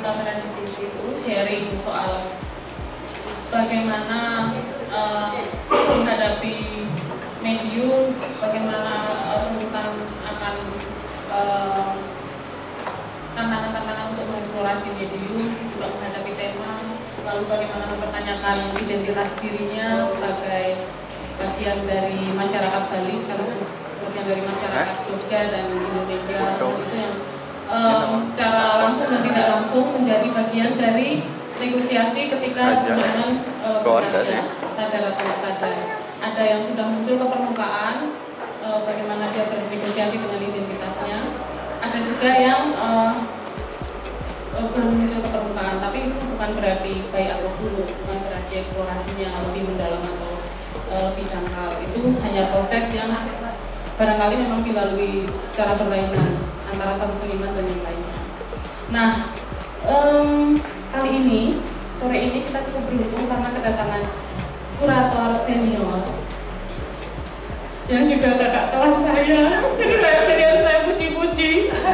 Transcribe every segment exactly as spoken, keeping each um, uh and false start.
pameran di sini itu sharing soal bagaimana uh, menghadapi medium, bagaimana uh, tentang akan uh, tantangan-tantangan untuk mengeksplorasi medium, juga menghadapi tema, lalu bagaimana mempertanyakan identitas dirinya sebagai bagian dari masyarakat Bali sekaligus bagian dari masyarakat Jogja dan Indonesia. Itu yang um, secara langsung dan tidak langsung menjadi bagian dari negosiasi ketika hubungan uh, bekerja, sadar atau tidak sadar. Ada yang sudah muncul ke permukaan, uh, bagaimana dia bernegosiasi dengan identitasnya. Ada juga yang uh, uh, belum muncul ke permukaan, tapi itu bukan berarti baik atau buruk, bukan berarti eksplorasinya lebih mendalam atau uh, lebih jangkau. Itu hanya proses yang barangkali memang dilalui secara berlainan antara satu seniman dan yang lainnya. Nah, um, kali ini, sore ini kita cukup beruntung karena kedatangan kurator senior yang juga kakak kelas saya. Jadi saya jadi saya puji-puji.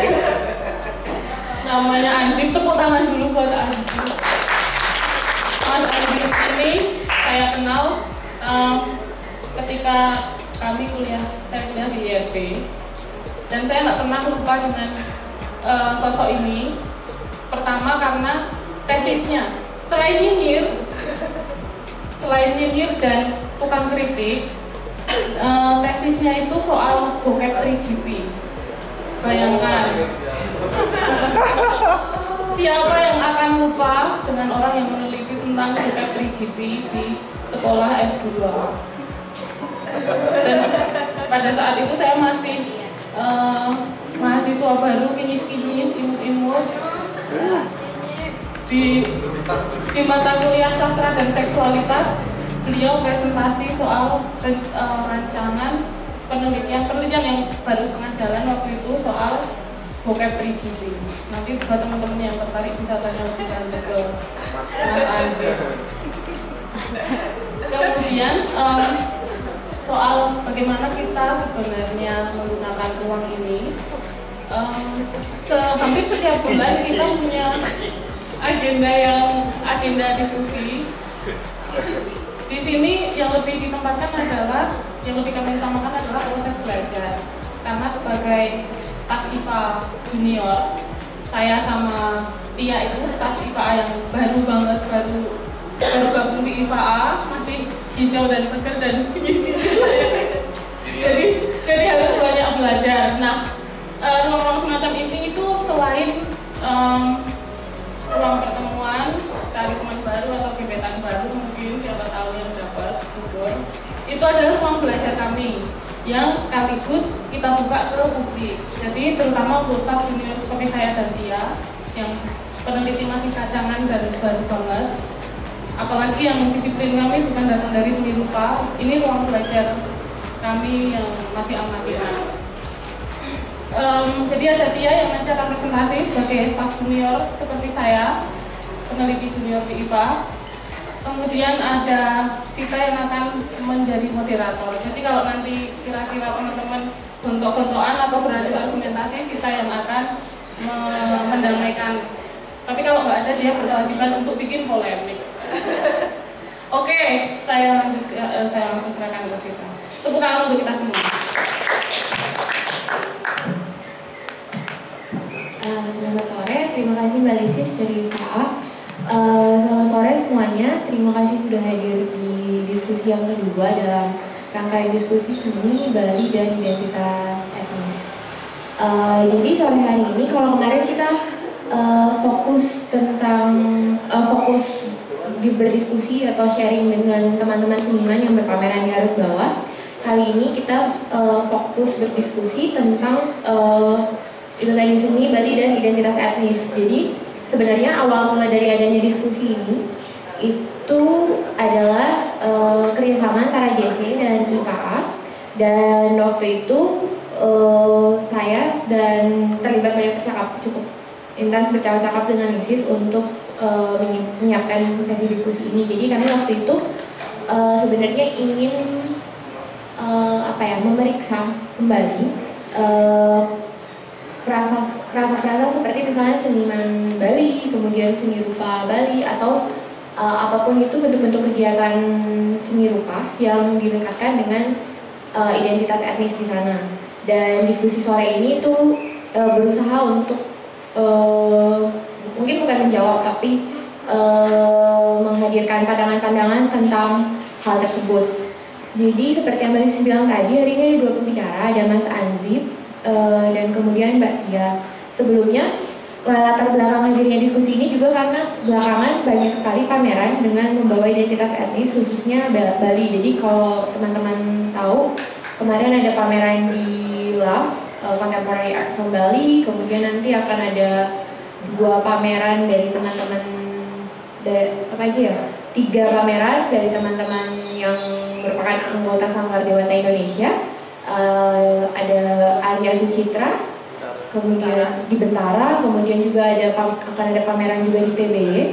Namanya Anzip, tepuk tangan dulu buat Anzip. Mas Anzip ini saya kenal um, ketika kami kuliah, saya kuliah di I R B, dan saya nggak pernah lupa dengan uh, sosok ini. Pertama karena tesisnya, selain nyinyir, selain nyinyir dan tukang kritik, uh, tesisnya itu soal bokep tiga G P. Bayangkan, siapa yang akan lupa dengan orang yang meneliti tentang bokep tiga G P di sekolah S dua. Dan pada saat itu saya masih uh, mahasiswa baru, kinyis-kinyis, imut-imut di, di mata kuliah sastra dan seksualitas. Beliau presentasi soal uh, rancangan penelitian penelitian yang baru setengah jalan waktu itu soal bokep tiga G P. Nanti buat teman-teman yang tertarik bisa tanya lebih lanjut ke Mas Anzip. Kemudian um, soal bagaimana kita sebenarnya menggunakan uang ini, um, se hampir setiap bulan kita punya agenda yang agenda diskusi. Di sini yang lebih ditempatkan adalah, yang lebih kami utamakan adalah proses belajar. Karena sebagai staf I P A junior, saya sama Tia itu staf I P A yang baru banget, baru baru gabung di I P A, masih hijau dan seger dan kinyis-kinyis saya. Jadi, jadi harus banyak belajar. Nah, ruang-ruang semacam ini itu selain um, ruang pertemuan, cari teman baru atau gebetan baru, mungkin siapa tahu yang dapat syukur. Itu adalah ruang belajar kami yang sekaligus kita buka ke publik. Jadi terutama untuk staf junior seperti saya dan Tia yang peneliti masih kacangan dan baru banget. Apalagi yang disiplin kami bukan datang dari seni rupa, ini ruang belajar kami yang masih amatiran. Um, jadi ada Tia yang nanti akan presentasi sebagai staf junior seperti saya, peneliti junior di I P A. Kemudian ada Sita yang akan menjadi moderator. Jadi kalau nanti kira-kira teman-teman gontok-gontokan atau beradu argumentasi, Sita yang akan mendamaikan. Tapi kalau nggak ada, dia berkewajiban untuk bikin polemik. Oke, saya lanjut, uh, saya langsung serahkan ke Sita. Tepuk tangan untuk kita semua. Uh, selamat sore, terima kasih Mbak Lisis dari I P A. Uh, selamat sore semuanya, terima kasih sudah hadir di diskusi yang kedua dalam rangkaian diskusi seni Bali dan identitas etnis. Uh, jadi sore hari ini, kalau kemarin kita uh, fokus tentang uh, fokus di berdiskusi atau sharing dengan teman-teman seniman yang berpameran di Arus Bawah, kali ini kita uh, fokus berdiskusi tentang uh, itu tadi seni Bali dan identitas etnis. Jadi sebenarnya awal mula dari adanya diskusi ini itu adalah uh, kerjasama antara J C dan I P A, dan waktu itu uh, saya dan terlibat banyak bercakap, cukup intens bercakap-cakap dengan Isis untuk uh, menyiapkan sesi diskusi ini. Jadi kami waktu itu uh, sebenarnya ingin uh, apa ya memeriksa kembali uh, frasa frasa-frasa seperti misalnya seniman Bali, kemudian seni rupa Bali, atau uh, apapun itu bentuk-bentuk kegiatan seni rupa yang dilekatkan dengan uh, identitas etnis di sana. Dan diskusi sore ini tuh uh, berusaha untuk uh, mungkin bukan menjawab, tapi uh, menghadirkan pandangan-pandangan tentang hal tersebut. Jadi seperti yang Mbak Sis bilang tadi, hari ini ada dua pembicara, ada Mas Anzib uh, dan kemudian Mbak Tia. Sebelumnya, latar belakang hadirnya diskusi ini juga karena belakangan banyak sekali pameran dengan membawa identitas etnis, khususnya Bali. Jadi kalau teman-teman tahu, kemarin ada pameran di L A M, uh, Contemporary Art from Bali, kemudian nanti akan ada dua pameran dari teman-teman, apa aja ya, tiga pameran dari teman-teman yang merupakan anggota Sanggar Dewata Indonesia. Uh, ada Arya Sucitra, kemudian di Bentara, kemudian juga ada akan ada pameran juga di T B Y,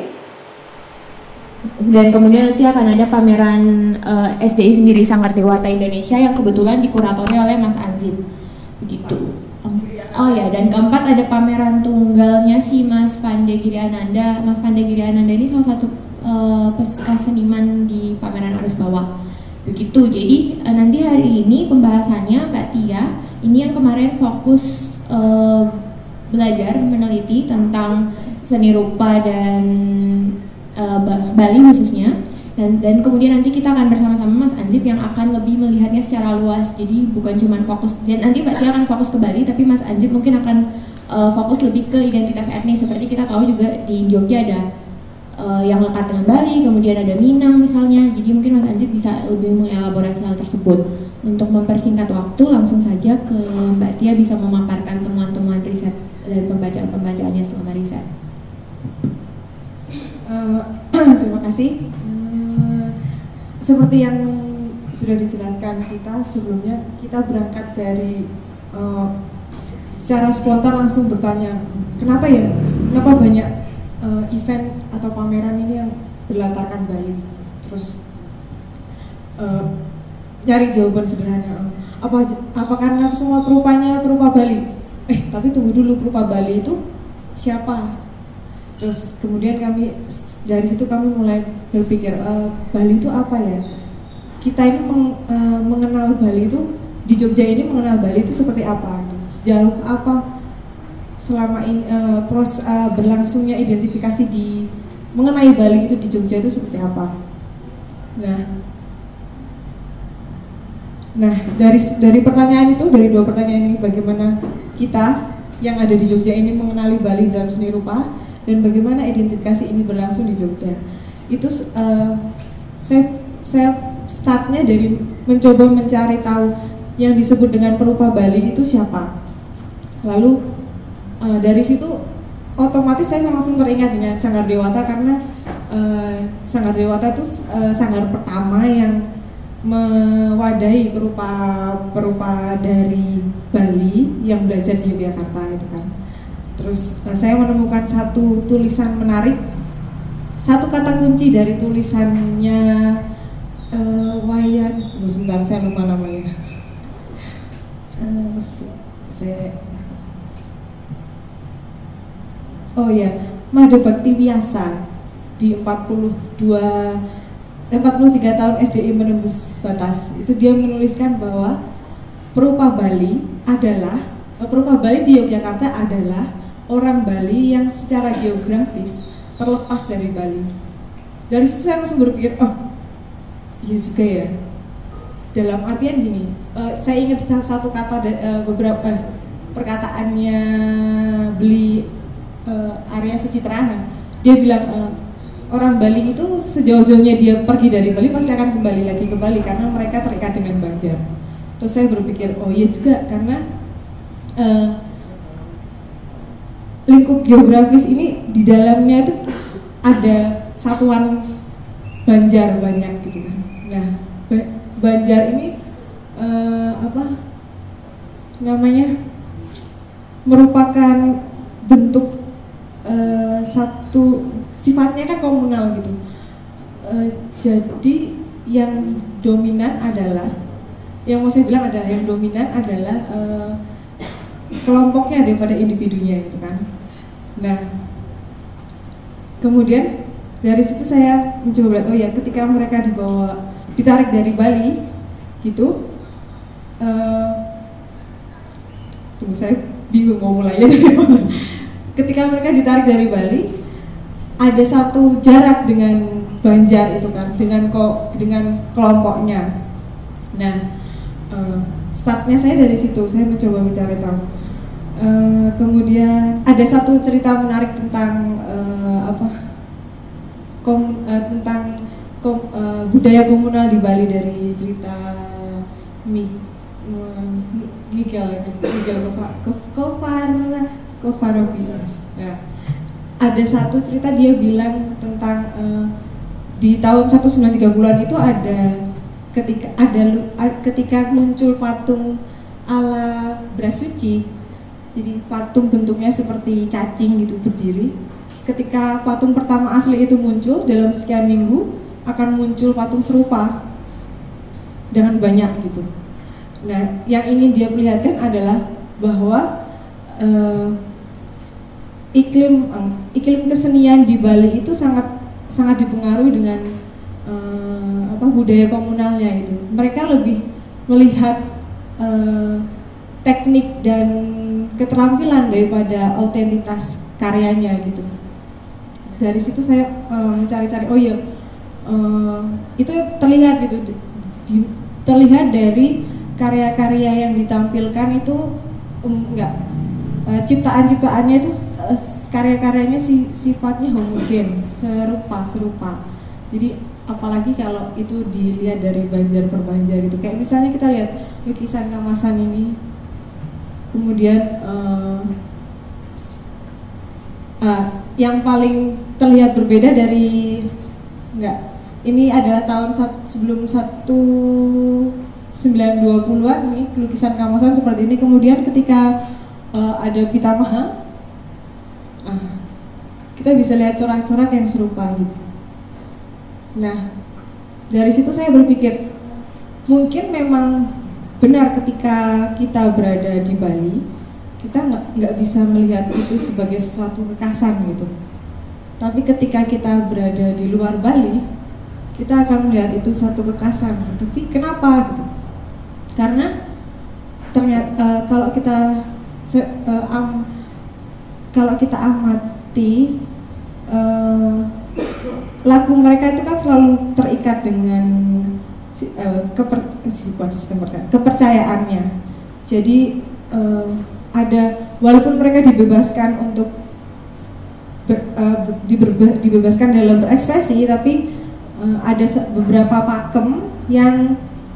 dan kemudian nanti akan ada pameran uh, S D I sendiri, Sanggar Dewata Indonesia, yang kebetulan dikuratori oleh Mas Anzib, begitu. Oh ya, dan keempat ada pameran tunggalnya si Mas Pandegiri Ananda. Mas Pandegiri Ananda ini salah satu uh, seniman di pameran Arus Bawah, begitu. Jadi uh, nanti hari ini pembahasannya Mbak Tia ini yang kemarin fokus Uh, belajar meneliti tentang seni rupa dan uh, Bali khususnya, dan, dan kemudian nanti kita akan bersama-sama Mas Anzib yang akan lebih melihatnya secara luas. Jadi bukan cuma fokus, dan nanti Mbak Tia akan fokus ke Bali, tapi Mas Anzib mungkin akan uh, fokus lebih ke identitas etnis. Seperti kita tahu juga di Jogja ada uh, yang lekat dengan Bali, kemudian ada Minang misalnya. Jadi mungkin Mas Anzib bisa lebih mengelaborasi hal tersebut. Untuk mempersingkat waktu, langsung saja ke Mbak Tia bisa memaparkan temuan-temuan riset dan pembacaan-pembacaannya selama riset. Uh, terima kasih. Uh, seperti yang sudah dijelaskan kita sebelumnya, kita berangkat dari uh, secara spontan langsung bertanya, kenapa ya? Kenapa banyak uh, event atau pameran ini yang berlatarkan Bali? Terus uh, nyari jawaban sederhana, apa apa karena semua perupanya perupa Bali? Eh tapi tunggu dulu, perupa Bali itu siapa? Terus kemudian kami dari situ kami mulai berpikir, e, Bali itu apa ya? Kita ini meng, e, mengenal Bali itu di Jogja ini mengenal Bali itu seperti apa? Sejauh apa selama ini e, proses e, berlangsungnya identifikasi di mengenai Bali itu di Jogja itu seperti apa? Nah. Nah, dari dari pertanyaan itu, dari dua pertanyaan ini, bagaimana kita yang ada di Jogja ini mengenali Bali dalam seni rupa, dan bagaimana identifikasi ini berlangsung di Jogja. Itu uh, saya saya startnya dari mencoba mencari tahu yang disebut dengan perupa Bali itu siapa. Lalu uh, dari situ otomatis saya langsung teringat dengan Sanggar Dewata, karena uh, Sanggar Dewata itu uh, sanggar pertama yang mewadahi perupa-perupa dari Bali yang belajar di Yogyakarta itu kan. Terus saya menemukan satu tulisan menarik, satu kata kunci dari tulisannya uh, Wayan, sebentar saya lupa namanya. Uh, saya, oh ya, Mada Bakti Biasa di empat puluh dua empat puluh tiga tahun S D I menembus batas, itu dia menuliskan bahwa perupa Bali adalah perupa Bali di Yogyakarta adalah orang Bali yang secara geografis terlepas dari Bali. Dari situ saya langsung berpikir, oh iya juga ya. Dalam artian gini, uh, saya ingat satu kata uh, beberapa uh, perkataannya beli uh, Arya Sucitra. Dia bilang uh, orang Bali itu sejauh-jauhnya dia pergi dari Bali pasti akan kembali lagi ke Bali karena mereka terikat dengan Banjar. Terus saya berpikir, oh iya juga, karena uh, lingkup geografis ini di dalamnya itu ada satuan Banjar banyak gitu kan. Nah, Banjar ini uh, apa namanya merupakan bentuk uh, satu sifatnya kan komunal gitu. Uh, jadi yang dominan adalah, yang mau saya bilang adalah yang dominan adalah uh, kelompoknya daripada individunya gitu kan. Nah, kemudian dari situ saya mencoba melihat, oh ya, ketika mereka dibawa ditarik dari Bali gitu, uh, tunggu saya bingung mau mulainya dari mana. Ketika mereka ditarik dari Bali, ada satu jarak dengan Banjar itu kan, dengan kok dengan kelompoknya. Nah, uh, startnya saya dari situ, saya mencoba mencari tahu. Uh, kemudian ada satu cerita menarik tentang uh, apa kom, uh, tentang kom, uh, budaya komunal di Bali dari cerita Mi, uh, Miguel Miguel Kovarovi. Nah, ada satu cerita dia bilang tentang uh, di tahun seribu sembilan ratus tiga puluhan itu ada ketika ada ketika muncul patung ala Brasuci, jadi patung bentuknya seperti cacing gitu berdiri. Ketika patung pertama asli itu muncul, dalam sekian minggu akan muncul patung serupa dengan banyak gitu. Nah, yang ingin dia perlihatkan adalah bahwa uh, iklim um, iklim kesenian di Bali itu sangat sangat dipengaruhi dengan uh, apa budaya komunalnya itu. Mereka lebih melihat uh, teknik dan keterampilan daripada autentitas karyanya gitu. Dari situ saya uh, mencari-cari, oh iya, uh, itu terlihat gitu, di, di, terlihat dari karya-karya yang ditampilkan itu um, enggak uh, ciptaan-ciptaannya itu uh, karya-karyanya si, sifatnya homogen, serupa serupa. Jadi apalagi kalau itu dilihat dari Banjar per Banjar gitu. Kayak misalnya kita lihat lukisan Kamasan ini, kemudian uh, uh, yang paling terlihat berbeda dari enggak, ini adalah tahun sat, sebelum seribu sembilan ratus dua puluhan ini lukisan Kamasan seperti ini. Kemudian ketika uh, ada Pitamaha, uh, kita bisa lihat corak-corak yang serupa gitu. Nah, dari situ saya berpikir mungkin memang benar ketika kita berada di Bali, kita nggak nggak bisa melihat itu sebagai sesuatu kekasan gitu. Tapi ketika kita berada di luar Bali, kita akan melihat itu suatu kekasan. Tapi kenapa? Gitu? Karena ternyata uh, kalau kita uh, um, kalau kita amati uh, lagu mereka itu kan selalu terikat dengan uh, keper, sistem kepercayaannya. Jadi uh, ada, walaupun mereka dibebaskan untuk ber, uh, diberbe, dibebaskan dalam berekspresi, tapi uh, ada beberapa pakem yang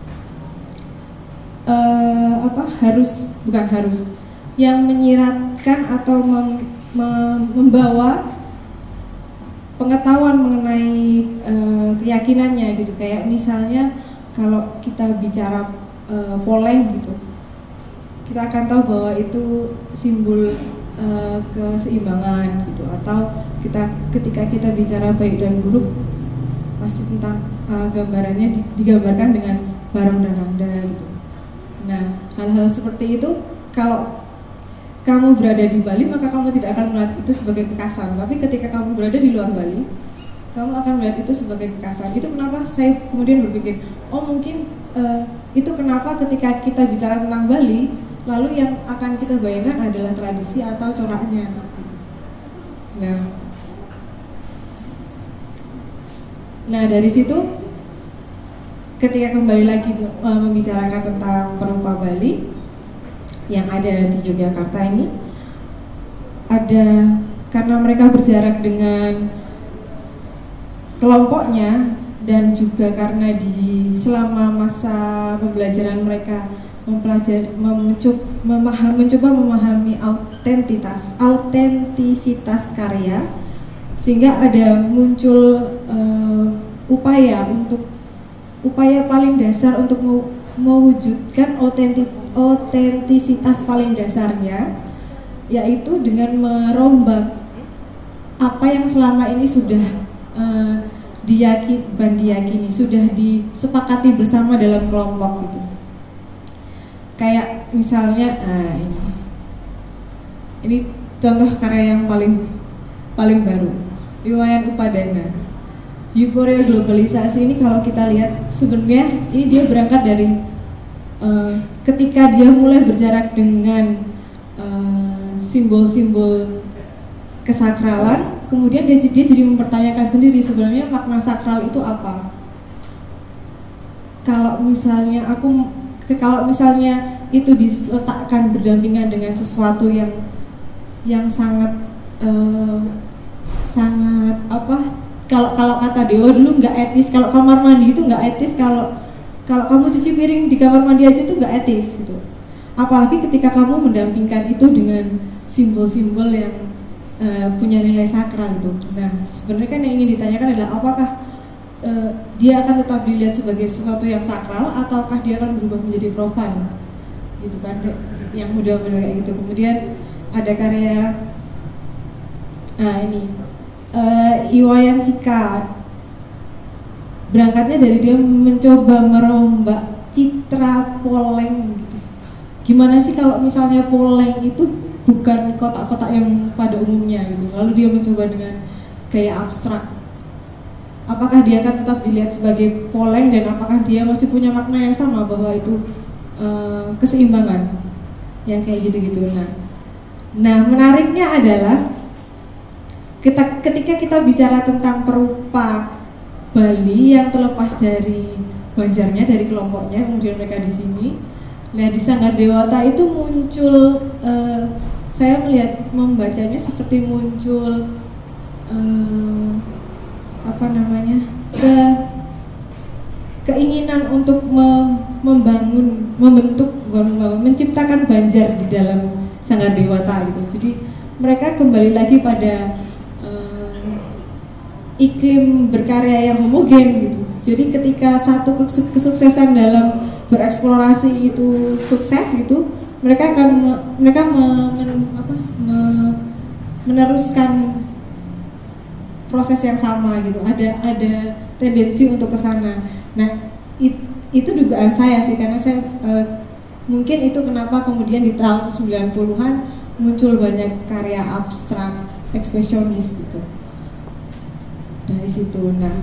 uh, apa harus bukan harus yang menyiratkan atau mem, mem, membawa pengetahuan mengenai uh, keyakinannya gitu. Kayak misalnya kalau kita bicara uh, poleng gitu, kita akan tahu bahwa itu simbol uh, keseimbangan gitu. Atau kita ketika kita bicara baik dan buruk, pasti tentang uh, gambarannya digambarkan dengan barang dan nanda gitu. Nah, hal-hal seperti itu kalau kamu berada di Bali, maka kamu tidak akan melihat itu sebagai kekasan. Tapi ketika kamu berada di luar Bali, kamu akan melihat itu sebagai kekasan. Itu kenapa saya kemudian berpikir, oh mungkin uh, itu kenapa ketika kita bicara tentang Bali, lalu yang akan kita bayangkan adalah tradisi atau coraknya. Nah, nah dari situ, ketika kembali lagi uh, membicarakan tentang perupa Bali yang ada di Yogyakarta ini, ada karena mereka berjarak dengan kelompoknya dan juga karena di selama masa pembelajaran mereka mempelajari, mencoba, memahami, mencoba memahami autentitas, autentisitas karya, sehingga ada muncul uh, upaya untuk upaya paling dasar untuk mewujudkan otentik otentisitas paling dasarnya, yaitu dengan merombak apa yang selama ini sudah uh, diyakini, bukan diyakini, sudah disepakati bersama dalam kelompok gitu. Kayak misalnya, nah ini, ini contoh karya yang paling paling baru, Iwayan Upadana. Euforia globalisasi ini kalau kita lihat sebenarnya ini dia berangkat dari uh, ketika dia mulai berjarak dengan uh, simbol-simbol kesakralan, kemudian dia, dia jadi mempertanyakan sendiri sebenarnya makna sakral itu apa. Kalau misalnya aku kalau misalnya itu diletakkan berdampingan dengan sesuatu yang yang sangat uh, sangat apa? Kalau kalau kata Dewa dulu nggak etis, kalau kamar mandi itu nggak etis, kalau kalau kamu cuci piring di kamar mandi aja itu nggak etis gitu. Apalagi ketika kamu mendampingkan itu dengan simbol-simbol yang uh, punya nilai sakral itu. Nah, sebenarnya kan yang ingin ditanyakan adalah apakah uh, dia akan tetap dilihat sebagai sesuatu yang sakral ataukah dia akan berubah menjadi profan, gitu kan? Yang model-model kayak gitu. Kemudian ada karya, nah ini. Uh, Iwayan Sika berangkatnya dari dia mencoba merombak citra poleng gitu. Gimana sih kalau misalnya poleng itu bukan kotak-kotak yang pada umumnya gitu, lalu dia mencoba dengan gaya abstrak. Apakah dia akan tetap dilihat sebagai poleng dan apakah dia masih punya makna yang sama bahwa itu uh, keseimbangan yang kayak gitu-gitu. Nah, nah menariknya adalah Kita, ketika kita bicara tentang perupa Bali yang terlepas dari Banjarnya, dari kelompoknya, kemudian mereka di sini. Nah, di Sanggar Dewata itu muncul, uh, saya melihat membacanya seperti muncul uh, apa namanya, ke keinginan untuk me, membangun, membentuk, menciptakan Banjar di dalam Sanggar Dewata gitu. Jadi mereka kembali lagi pada iklim berkarya yang homogen gitu. Jadi ketika satu kesuksesan dalam bereksplorasi itu sukses gitu, mereka akan mereka me, apa, me, meneruskan proses yang sama gitu. Ada ada tendensi untuk ke sana. Nah, it, itu dugaan saya sih, karena saya uh, mungkin itu kenapa kemudian di tahun sembilan puluhan muncul banyak karya abstrak ekspresionis gitu. Dari situ. Nah,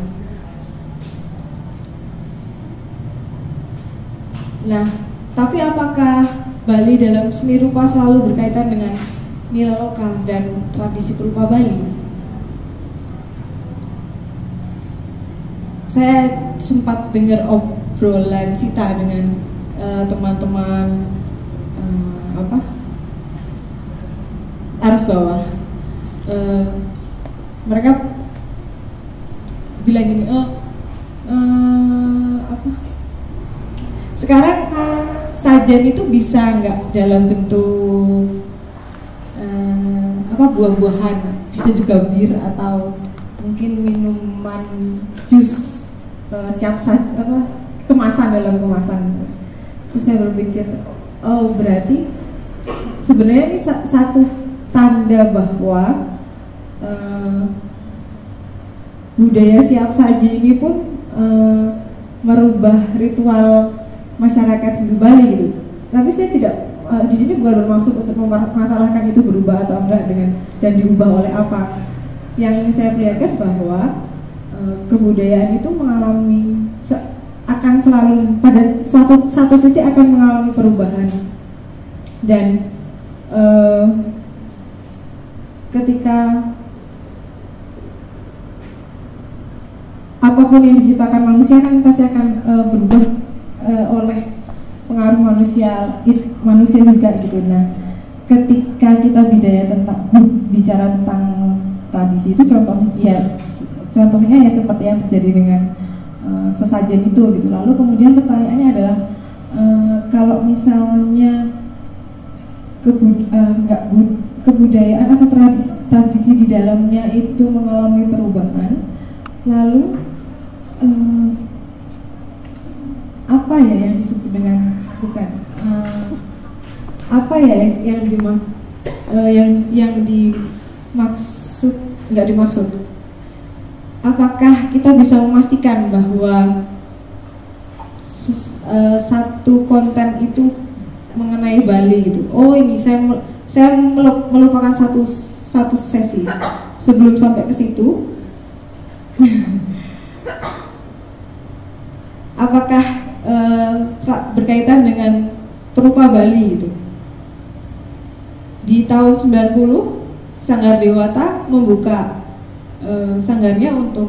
nah, tapi apakah Bali dalam seni rupa selalu berkaitan dengan nilai lokal dan tradisi perupa Bali? Saya sempat dengar obrolan Sita dengan uh, teman-teman uh, apa arus bawah. Uh, mereka bilang gini, oh uh, apa? Sekarang sajian itu bisa nggak dalam bentuk uh, apa buah-buahan, bisa juga bir atau mungkin minuman jus uh, siap saji, apa kemasan dalam kemasan. Terus saya berpikir, oh berarti sebenarnya ini satu tanda bahwa uh, budaya siap saji ini pun e, merubah ritual masyarakat Hindu Bali gitu. Tapi saya tidak e, di sini bukan bermaksud untuk mempermasalahkan itu berubah atau enggak dengan dan diubah oleh apa. Yang ingin saya perlihatkan bahwa e, kebudayaan itu mengalami se, akan selalu pada suatu satu titik akan mengalami perubahan dan e, ketika apapun yang diciptakan manusia kan pasti akan uh, berubah uh, oleh pengaruh manusia, it, manusia juga gitu. Nah, ketika kita bidaya tentang bicara tentang tradisi itu contoh ya contohnya ya seperti yang terjadi dengan uh, sesajen itu gitu. Lalu kemudian pertanyaannya adalah uh, kalau misalnya kebud, uh, enggak, bud, kebudayaan atau tradisi, tradisi di dalamnya itu mengalami perubahan, lalu uh, apa ya yang disebut dengan bukan uh, apa ya yang dimak uh, yang yang dimaksud nggak dimaksud apakah kita bisa memastikan bahwa ses, uh, satu konten itu mengenai Bali gitu, oh ini saya saya melupakan satu satu sesi sebelum sampai ke situ. Apakah uh, berkaitan dengan Perupa Bali itu? Di tahun sembilan puluh Sanggar Dewata membuka uh, sanggarnya untuk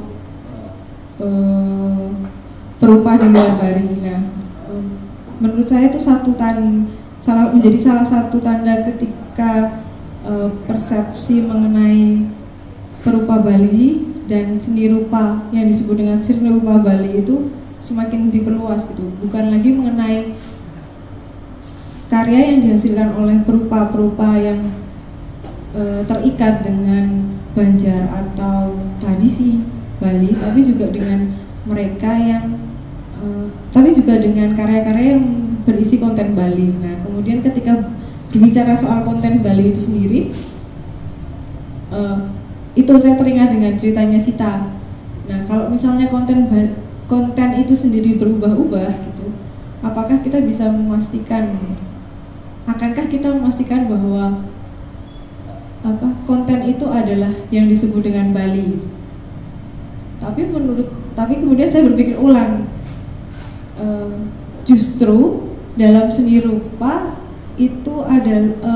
uh, perupa di luar Bali. Nah, uh, menurut saya itu satu tan salah menjadi salah satu tanda ketika uh, persepsi mengenai perupa Bali dan seni rupa yang disebut dengan seni rupa Bali itu semakin diperluas gitu. Bukan lagi mengenai karya yang dihasilkan oleh perupa-perupa yang e, terikat dengan banjar atau tradisi Bali, tapi juga dengan mereka yang e, tapi juga dengan karya-karya yang berisi konten Bali. Nah, kemudian ketika berbicara soal konten Bali itu sendiri, e, itu saya teringat dengan ceritanya Sita. Nah, kalau misalnya konten konten itu sendiri berubah-ubah gitu, apakah kita bisa memastikan, akankah kita memastikan bahwa apa konten itu adalah yang disebut dengan Bali? Tapi menurut, tapi kemudian saya berpikir ulang, e, justru dalam seni rupa itu ada e,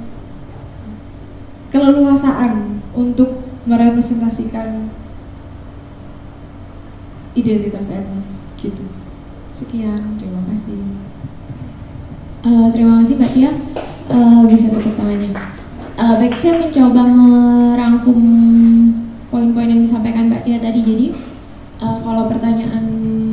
keleluasaan untuk merepresentasikan identitas etnis gitu. Sekian, terima kasih. Uh, terima kasih Mbak Tia, uh, bisa tepuk tangannya. Uh, baik, saya mencoba merangkum poin-poin yang disampaikan Mbak Tia tadi. Jadi uh, kalau pertanyaan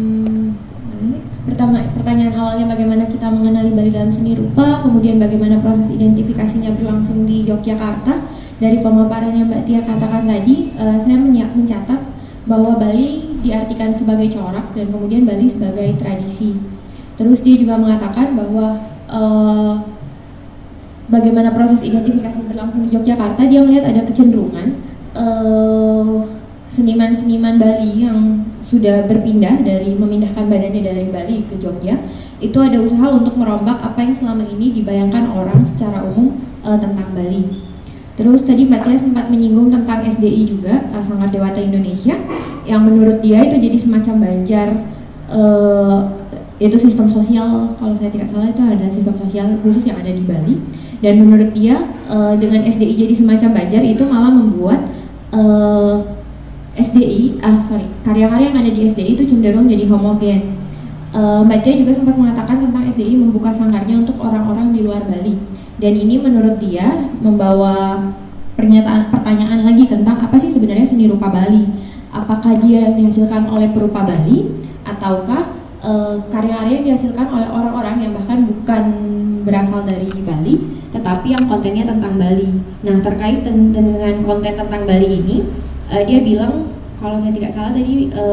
pertama, pertanyaan awalnya bagaimana kita mengenali Bali dalam seni rupa, kemudian bagaimana proses identifikasinya berlangsung di Yogyakarta. Dari pemaparan yang Mbak Tia katakan tadi, uh, saya mencatat bahwa Bali diartikan sebagai corak dan kemudian Bali sebagai tradisi. Terus dia juga mengatakan bahwa uh, bagaimana proses identifikasi berlangsung di Yogyakarta, dia melihat ada kecenderungan uh, seniman-seniman Bali yang sudah berpindah dari memindahkan badannya dari Bali ke Jogja, itu ada usaha untuk merombak apa yang selama ini dibayangkan orang secara umum uh, tentang Bali. Terus tadi Mbak Tia sempat menyinggung tentang S D I juga, uh, Sanggar Dewata Indonesia, yang menurut dia itu jadi semacam banjar, uh, itu sistem sosial, kalau saya tidak salah itu ada sistem sosial khusus yang ada di Bali. Dan menurut dia uh, dengan S D I jadi semacam banjar itu malah membuat uh, S D I, ah sorry, karya-karya yang ada di S D I itu cenderung jadi homogen. Uh, Mbak Tia juga sempat mengatakan tentang S D I membuka sanggarnya untuk orang-orang di luar Bali. Dan ini menurut dia membawa pernyataan pertanyaan lagi tentang apa sih sebenarnya seni rupa Bali? Apakah dia yang dihasilkan oleh perupa Bali ataukah e, karya-karya yang dihasilkan oleh orang-orang yang bahkan bukan berasal dari Bali, tetapi yang kontennya tentang Bali. Nah, terkait dengan konten tentang Bali ini, e, dia bilang kalau saya tidak salah tadi e,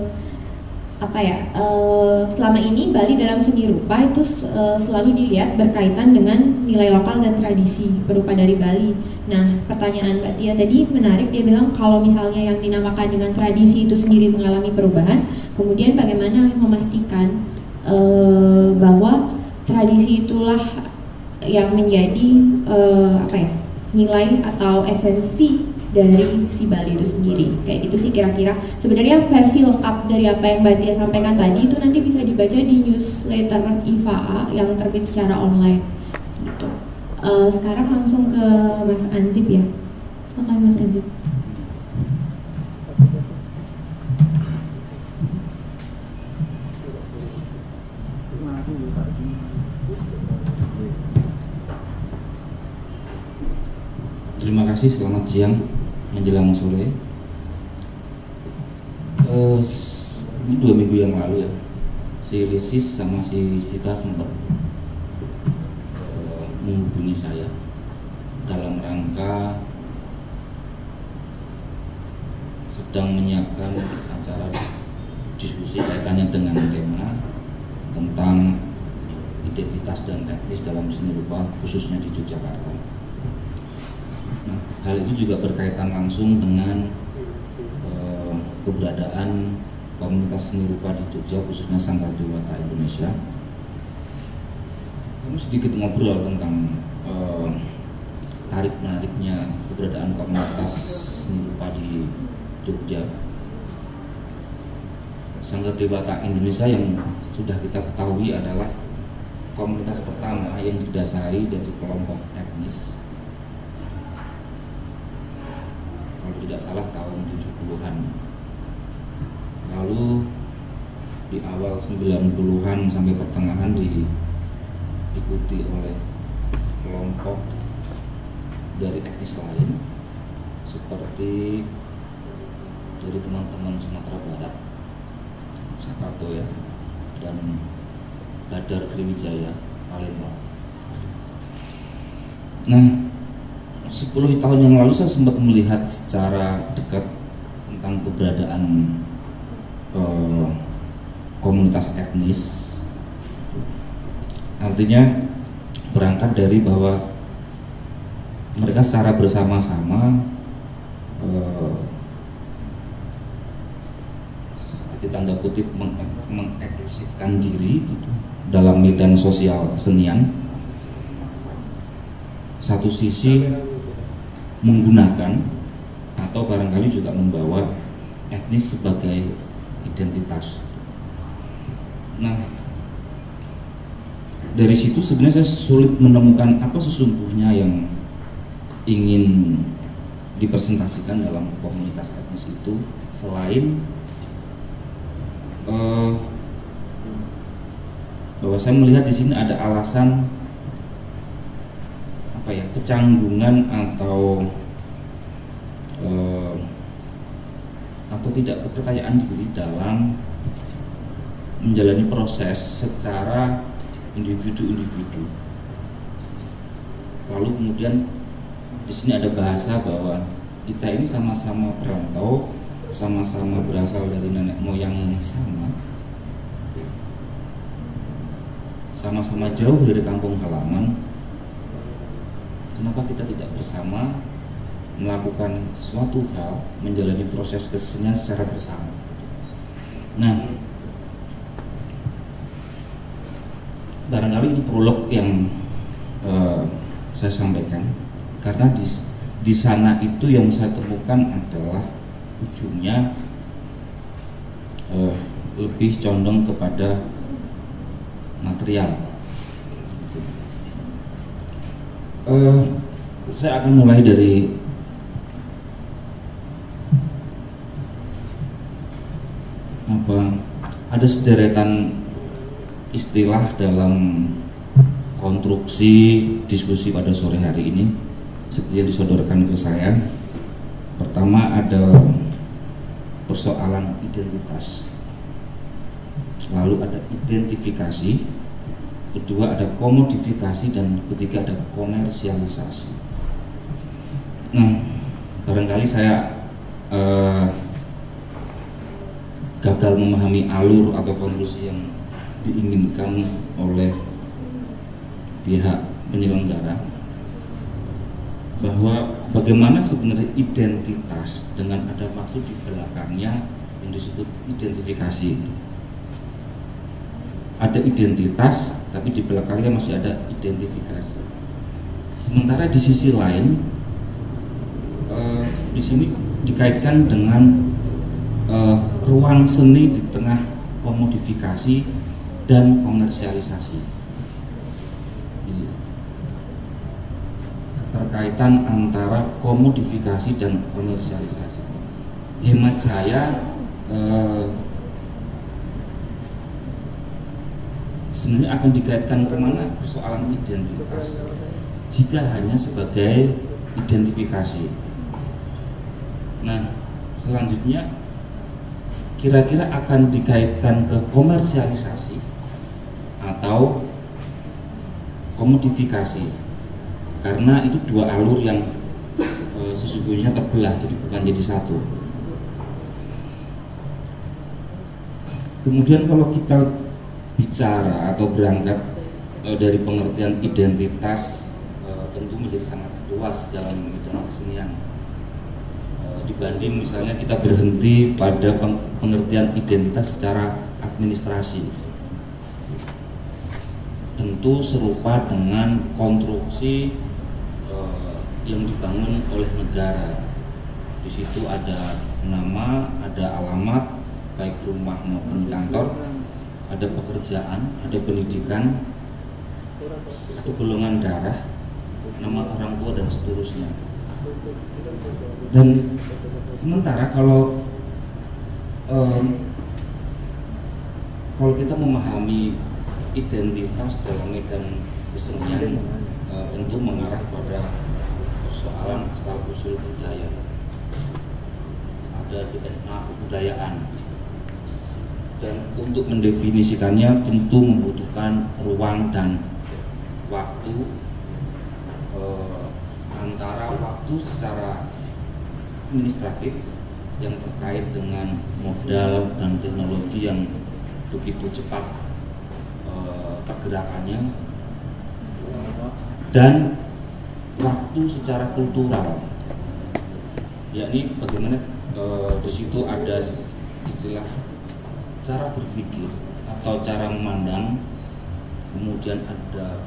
apa ya uh, selama ini Bali dalam seni rupa itu uh, selalu dilihat berkaitan dengan nilai lokal dan tradisi berupa dari Bali. Nah, pertanyaan Mbak Tia tadi menarik, dia bilang kalau misalnya yang dinamakan dengan tradisi itu sendiri mengalami perubahan, kemudian bagaimana memastikan uh, bahwa tradisi itulah yang menjadi uh, apa ya nilai atau esensi dari si Bali itu sendiri. Kayak gitu sih kira-kira. Sebenarnya versi lengkap dari apa yang Mbak Tia sampaikan tadi itu nanti bisa dibaca di newsletter I F A A yang terbit secara online gitu. Uh, sekarang langsung ke Mas Anzib ya. Silakan Mas Anzib. Terima kasih, selamat siang menjelang sore. Uh, ini dua minggu yang lalu ya, si Lisis sama si Sita sempat uh, menghubungi saya dalam rangka sedang menyiapkan acara diskusi kaitannya dengan tema tentang identitas dan etnis dalam seni rupa khususnya di Yogyakarta. Nah, hal itu juga berkaitan langsung dengan eh, keberadaan komunitas seni rupa di Jogja, khususnya Sanggar Dewata Indonesia. Kami sedikit ngobrol tentang eh, tarik menariknya keberadaan komunitas seni rupa di Jogja. Sanggar Dewata Indonesia yang sudah kita ketahui adalah komunitas pertama yang didasari dari kelompok etnis, kalau tidak salah tahun tujuh puluhan. Lalu di awal sembilan puluhan sampai pertengahan di, diikuti oleh kelompok dari etnis lain seperti dari teman-teman Sumatera Barat, Sakato ya, dan Badar Sriwijaya, Palembang. Nah, sepuluh tahun yang lalu saya sempat melihat secara dekat tentang keberadaan eh, komunitas etnis. Artinya berangkat dari bahwa mereka secara bersama-sama eh, di tanda kutip mengeksklusifkan diri gitu, dalam medan sosial kesenian. Satu sisi menggunakan atau barangkali juga membawa etnis sebagai identitas. Nah, dari situ sebenarnya saya sulit menemukan apa sesungguhnya yang ingin dipresentasikan dalam komunitas etnis itu, selain Uh, bahwa saya melihat di sini ada alasan apa ya, kecanggungan atau uh, atau tidak kepercayaan diri dalam menjalani proses secara individu-individu. Lalu kemudian di sini ada bahasa bahwa kita ini sama-sama perantau, sama-sama berasal dari nenek moyang yang sama, sama-sama jauh dari kampung halaman. Kenapa kita tidak bersama melakukan suatu hal, menjalani proses kesenian secara bersama? Nah, barangkali itu prolog yang uh, saya sampaikan, karena di, di sana itu yang saya temukan adalah ujungnya uh, lebih condong kepada material. Uh, saya akan mulai dari apa? Ada sederetan istilah dalam konstruksi diskusi pada sore hari ini seperti yang disodorkan ke saya. Pertama ada persoalan identitas, lalu ada identifikasi, kedua ada komodifikasi, dan ketiga ada komersialisasi. Nah, barangkali saya eh, gagal memahami alur atau konklusi yang diinginkan oleh pihak penyelenggara, bahwa bagaimana sebenarnya identitas dengan ada maksud di belakangnya yang disebut identifikasi itu. Ada identitas, tapi di belakangnya masih ada identifikasi. Sementara di sisi lain, eh, di sini dikaitkan dengan eh, ruang seni di tengah komodifikasi dan komersialisasi. Keterkaitan antara komodifikasi dan komersialisasi. Hemat saya eh, sebenarnya akan dikaitkan kemana persoalan identitas jika hanya sebagai identifikasi. Nah, selanjutnya kira-kira akan dikaitkan ke komersialisasi atau komodifikasi, karena itu dua alur yang e, sesungguhnya terbelah, jadi bukan jadi satu. Kemudian kalau kita bicara atau berangkat e, dari pengertian identitas, e, tentu menjadi sangat luas dalam dalam kesenian. E, dibanding misalnya kita berhenti pada pengertian identitas secara administrasi, tentu serupa dengan konstruksi yang dibangun oleh negara. Di situ ada nama, ada alamat, baik rumah maupun kantor, ada pekerjaan, ada pendidikan, ada golongan darah, nama orang tua dan seterusnya. Dan sementara kalau um, kalau kita memahami identitas dalam medan kesenian, uh, tentu mengarah pada persoalan asal usul budaya, ada D N A kebudayaan, dan untuk mendefinisikannya tentu membutuhkan ruang dan waktu, uh, antara waktu secara administratif yang terkait dengan modal dan teknologi yang begitu cepat uh, pergerakannya, dan waktu secara kultural, yakni bagaimana uh, di situ ada istilah cara berpikir atau cara memandang, kemudian ada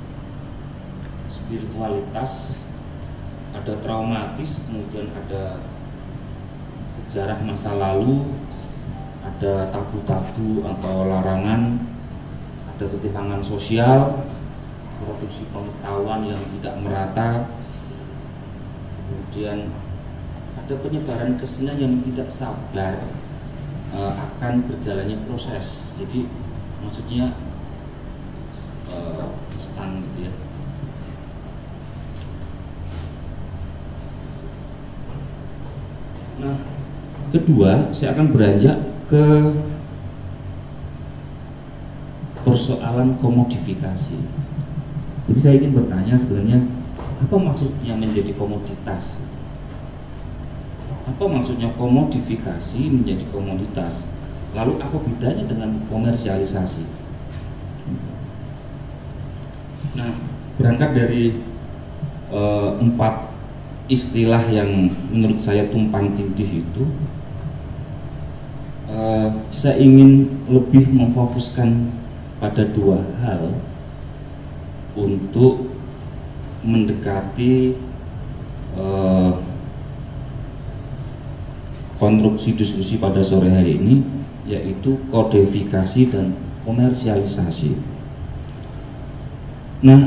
spiritualitas, ada traumatis, kemudian ada sejarah masa lalu, ada tabu-tabu atau larangan, ada ketimpangan sosial, produksi pengetahuan yang tidak merata, kemudian ada penyebaran kesenian yang tidak sabar uh, akan berjalannya proses. Jadi maksudnya uh, instan gitu ya. Nah, kedua saya akan beranjak ke persoalan komodifikasi. Jadi saya ingin bertanya sebenarnya apa maksudnya menjadi komoditas? Apa maksudnya komodifikasi menjadi komoditas? Lalu apa bedanya dengan komersialisasi? Nah, berangkat dari e, empat istilah yang menurut saya tumpang tindih itu, Uh, saya ingin lebih memfokuskan pada dua hal untuk mendekati uh, konstruksi diskusi pada sore hari ini, yaitu kodifikasi dan komersialisasi. Nah,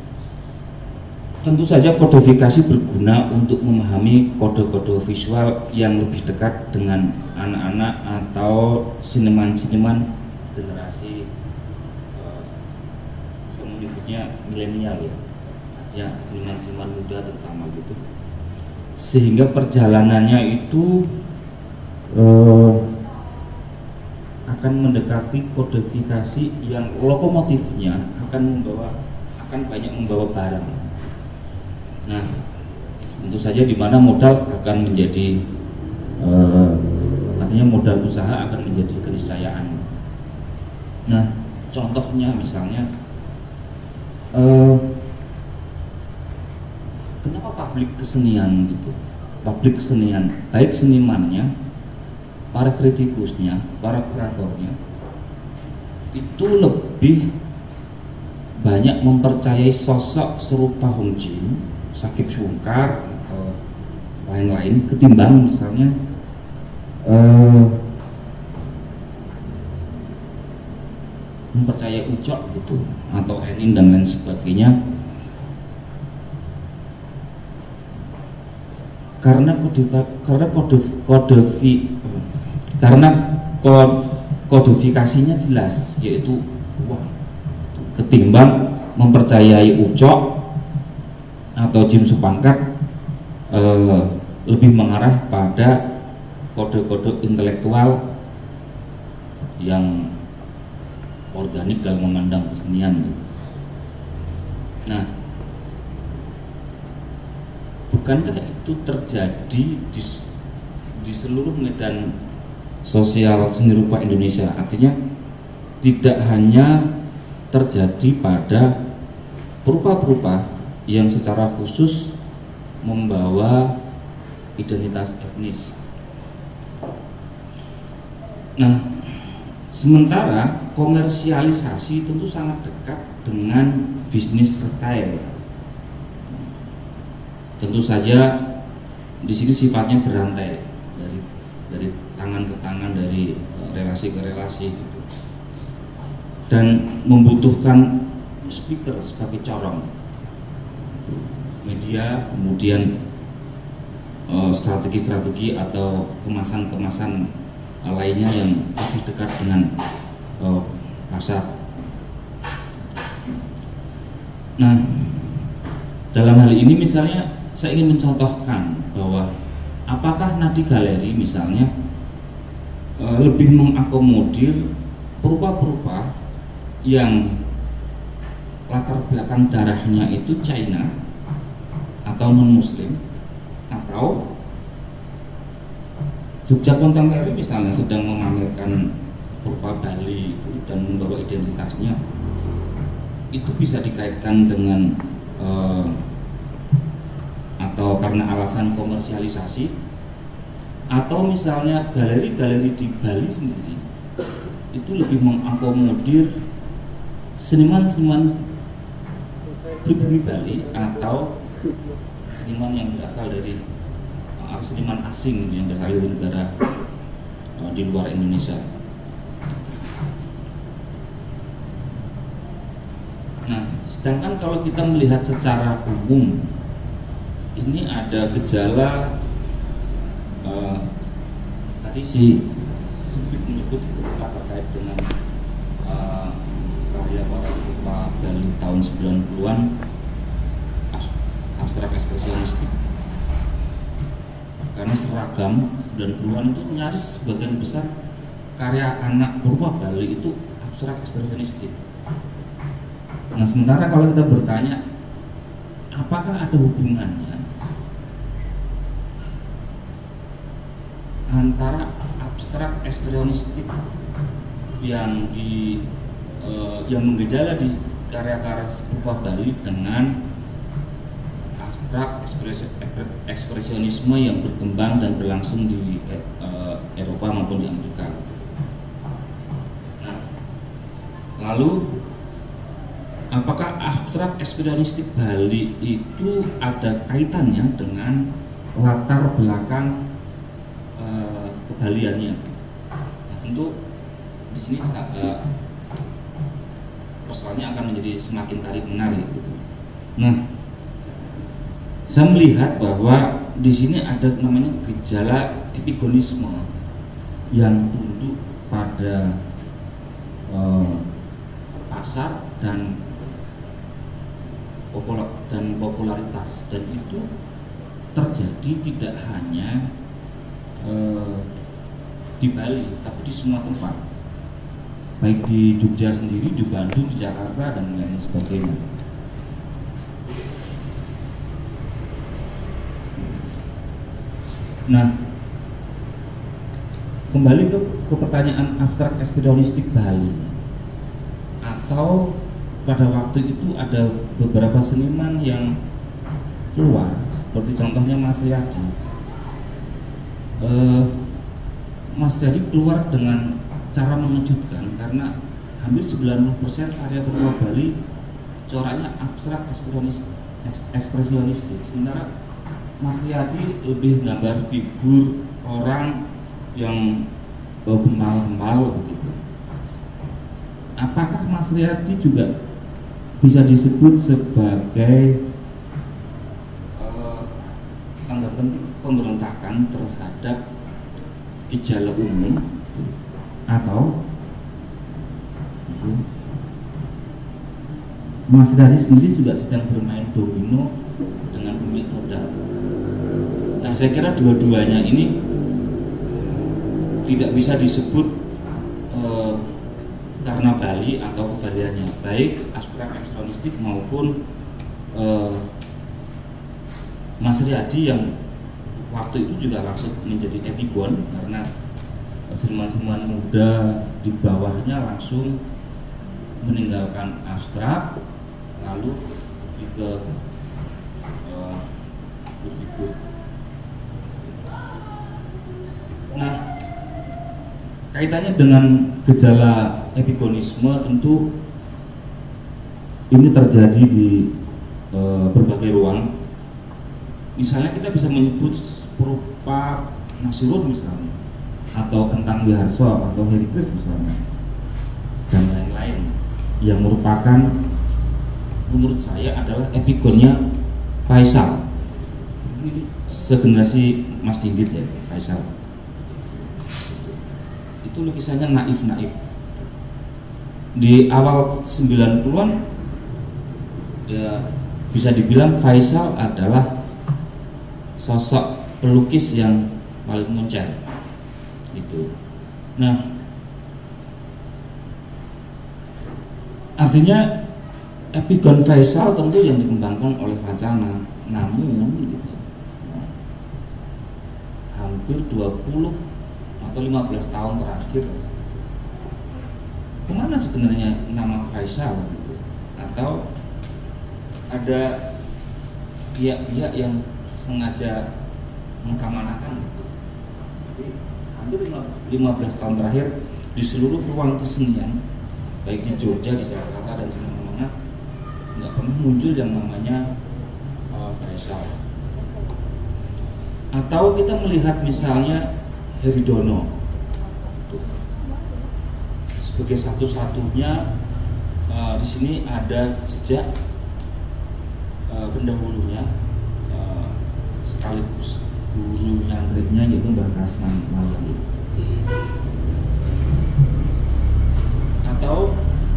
tentu saja kodifikasi berguna untuk memahami kode-kode visual yang lebih dekat dengan anak-anak atau seniman-seniman generasi uh, saya menyebutnya milenial ya, artinya seniman-seniman muda terutama gitu, sehingga perjalanannya itu uh, akan mendekati kodifikasi yang lokomotifnya akan membawa akan banyak membawa barang. Nah, tentu saja di mana modal akan menjadi uh, artinya modal usaha akan menjadi keniscayaan. Nah, contohnya misalnya uh, kenapa publik kesenian gitu, publik kesenian, baik senimannya, para kritikusnya, para kuratornya itu lebih banyak mempercayai sosok serupa Hong Jin, Sakib Sungkar atau lain-lain ketimbang misalnya uh, mempercayai Ucok gitu atau Enin dan lain sebagainya, karena kode karena kode kode karena kodifikasinya jelas, yaitu uang, ketimbang mempercayai Ucok atau Jim Supangkat, eh, lebih mengarah pada kode-kode intelektual yang organik dalam memandang kesenian gitu. Nah, bukankah itu terjadi di, di seluruh medan sosial seni rupa Indonesia? Artinya tidak hanya terjadi pada perupa-perupa yang secara khusus membawa identitas etnis. Nah, sementara komersialisasi tentu sangat dekat dengan bisnis retail. tentu saja di sini sifatnya berantai dari dari tangan ke tangan, dari relasi ke relasi gitu, dan membutuhkan speaker sebagai corong media, kemudian strategi-strategi atau kemasan-kemasan lainnya yang lebih dekat dengan uh, pasar. Nah, dalam hal ini misalnya saya ingin mencontohkan bahwa apakah Nadi Galeri misalnya uh, lebih mengakomodir perupa-perupa yang latar belakang darahnya itu China atau non-Muslim, atau Jogja Kontemporer misalnya sedang memamerkan perupa Bali itu dan membawa identitasnya, itu bisa dikaitkan dengan uh, atau karena alasan komersialisasi, atau misalnya galeri-galeri di Bali sendiri itu lebih mengakomodir seniman-seniman pribumi Bali atau seniman yang berasal dari uh, seniman asing yang berasal dari negara uh, di luar Indonesia. Nah, sedangkan kalau kita melihat secara umum, ini ada gejala uh, tadi si sedikit menyebut terkait dengan uh, karya para perupa Bali tahun sembilan puluhan, abstrak ekspresionistik, karena seragam sembilan puluhan itu nyaris sebagian besar karya anak perupa Bali itu abstrak ekspresionistik. Nah, sementara kalau kita bertanya apakah ada hubungannya antara abstrak ekspresionistik yang di eh, yang menggejala di karya-karya perupa Bali dengan ekspresionisme yang berkembang dan berlangsung di uh, Eropa maupun di Amerika. Nah, lalu apakah abstrak ekspresionistik Bali itu ada kaitannya dengan latar belakang uh, kebaliannya? Nah, tentu di sini uh, persoalannya akan menjadi semakin tarik menarik. Gitu. Nah, saya melihat bahwa di sini ada namanya gejala epigonisme yang tunduk pada uh, pasar dan popular dan popularitas, dan itu terjadi tidak hanya uh, di Bali, tapi di semua tempat, baik di Jogja sendiri, di Bandung, di Jakarta, dan lain sebagainya. Nah, kembali ke, ke pertanyaan abstrak ekspresionistik Bali, atau pada waktu itu ada beberapa seniman yang keluar, seperti contohnya Mas Riyadi. Eh, Mas Riyadi keluar dengan cara mengejutkan karena hampir sembilan puluh persen karya perupa Bali coraknya abstrak ekspresionistik, ekspresionistik. Sementara Mas Riyadi lebih gambar figur orang yang gembal-gembal begitu. Apakah Mas Riyadi juga bisa disebut sebagai uh, anggapan pemberontakan terhadap gejala umum, atau Mas Riyadi sendiri juga sedang bermain domino dengan pemilik modal? Nah, saya kira dua-duanya ini tidak bisa disebut eh, karena Bali atau kebaliannya, baik abstrak ekspresionistik maupun eh, Mas Riyadi yang waktu itu juga langsung menjadi epigon karena seniman-seniman muda di bawahnya langsung meninggalkan abstrak lalu ke eh, figur-figur. Nah, kaitannya dengan gejala epigonisme tentu ini terjadi di e, berbagai ruang, misalnya kita bisa menyebut Purba Nasirun misalnya, atau Entang Wiharso atau Heri Kris misalnya, dan lain-lain, yang merupakan menurut saya adalah epigonnya Faisal. Ini segenerasi Mas Dindit ya, Faisal. Itu lukisannya naif-naif. Di awal sembilan puluhan ya bisa dibilang Faisal adalah sosok pelukis yang paling moncer itu. Nah, artinya epigon Faisal tentu yang dikembangkan oleh Wacana, namun gitu, hampir dua puluh atau lima belas tahun terakhir kemana sebenarnya nama Faisal gitu? Atau ada pihak-pihak yang sengaja mengkamanakan gitu. Jadi hampir lima belas tahun terakhir di seluruh ruang kesenian, baik di Jogja, di Jakarta dan di mana-mana, nggak pernah muncul yang namanya uh, Faisal. Atau kita melihat misalnya Heridono sebagai satu-satunya uh, di sini ada jejak uh, pendahulunya uh, sekaligus guru nyantriknya, yaitu Mbah Kasman Mayang. Atau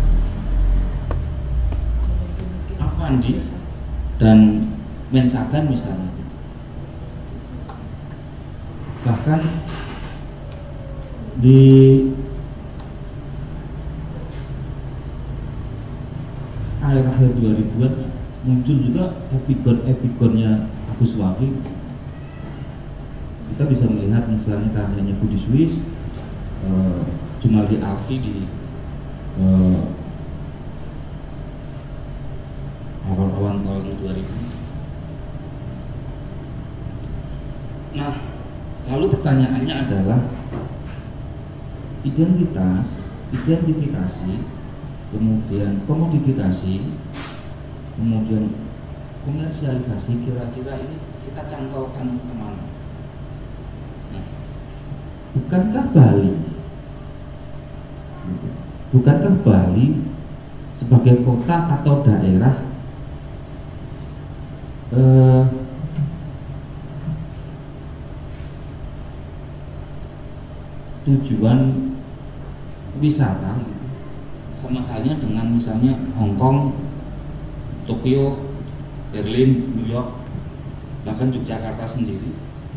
Afandi dan Mensagan misalnya. Bahkan di akhir-akhir dua ribuan muncul juga epigon-epigonnya Agus Wafi. Kita bisa melihat misalnya karyanya Budi Suis, uh, Jumaldi Alfi di uh, awal-awal tahun dua ribu. Nah, lalu pertanyaannya adalah identitas, identifikasi, kemudian komodifikasi, kemudian komersialisasi, kira-kira ini kita cantolkan kemana? Nah, bukankah Bali, bukankah Bali sebagai kota atau daerah eh, tujuan wisata gitu, sama halnya dengan misalnya Hong Kong, Tokyo, Berlin, New York, bahkan Yogyakarta sendiri,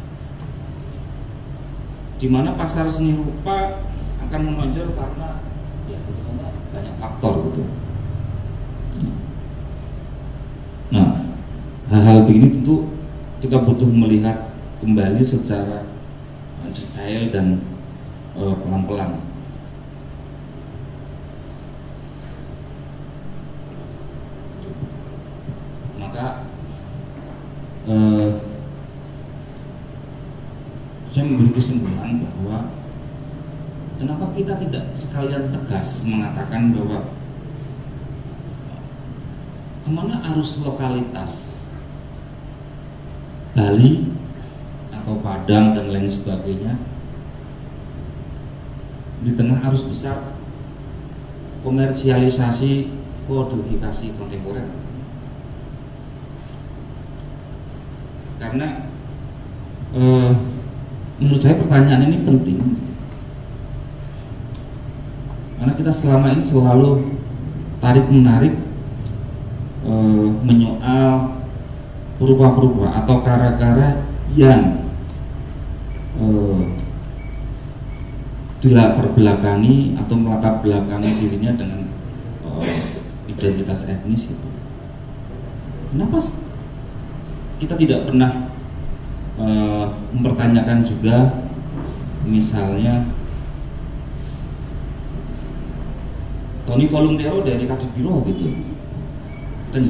di mana pasar seni rupa akan menonjol karena ya tentunya banyak faktor gitu. Nah, hal-hal begini tentu kita butuh melihat kembali secara detail dan uh, pelan-pelan. Maka uh, saya memberi kesimpulan bahwa kenapa kita tidak sekalian tegas mengatakan bahwa kemana arus lokalitas Bali atau Padang dan lain sebagainya di tengah arus besar komersialisasi kodifikasi kontemporer. Karena eh, menurut saya pertanyaan ini penting, karena kita selama ini selalu tarik menarik e, menyoal perubahan-perubahan atau karya-karya yang e, dilatar belakangi atau melatar belakangi dirinya dengan e, identitas etnis itu. Kenapa kita tidak pernah e, mempertanyakan juga misalnya Tony Voluntero dari Kadif Biro gitu kan,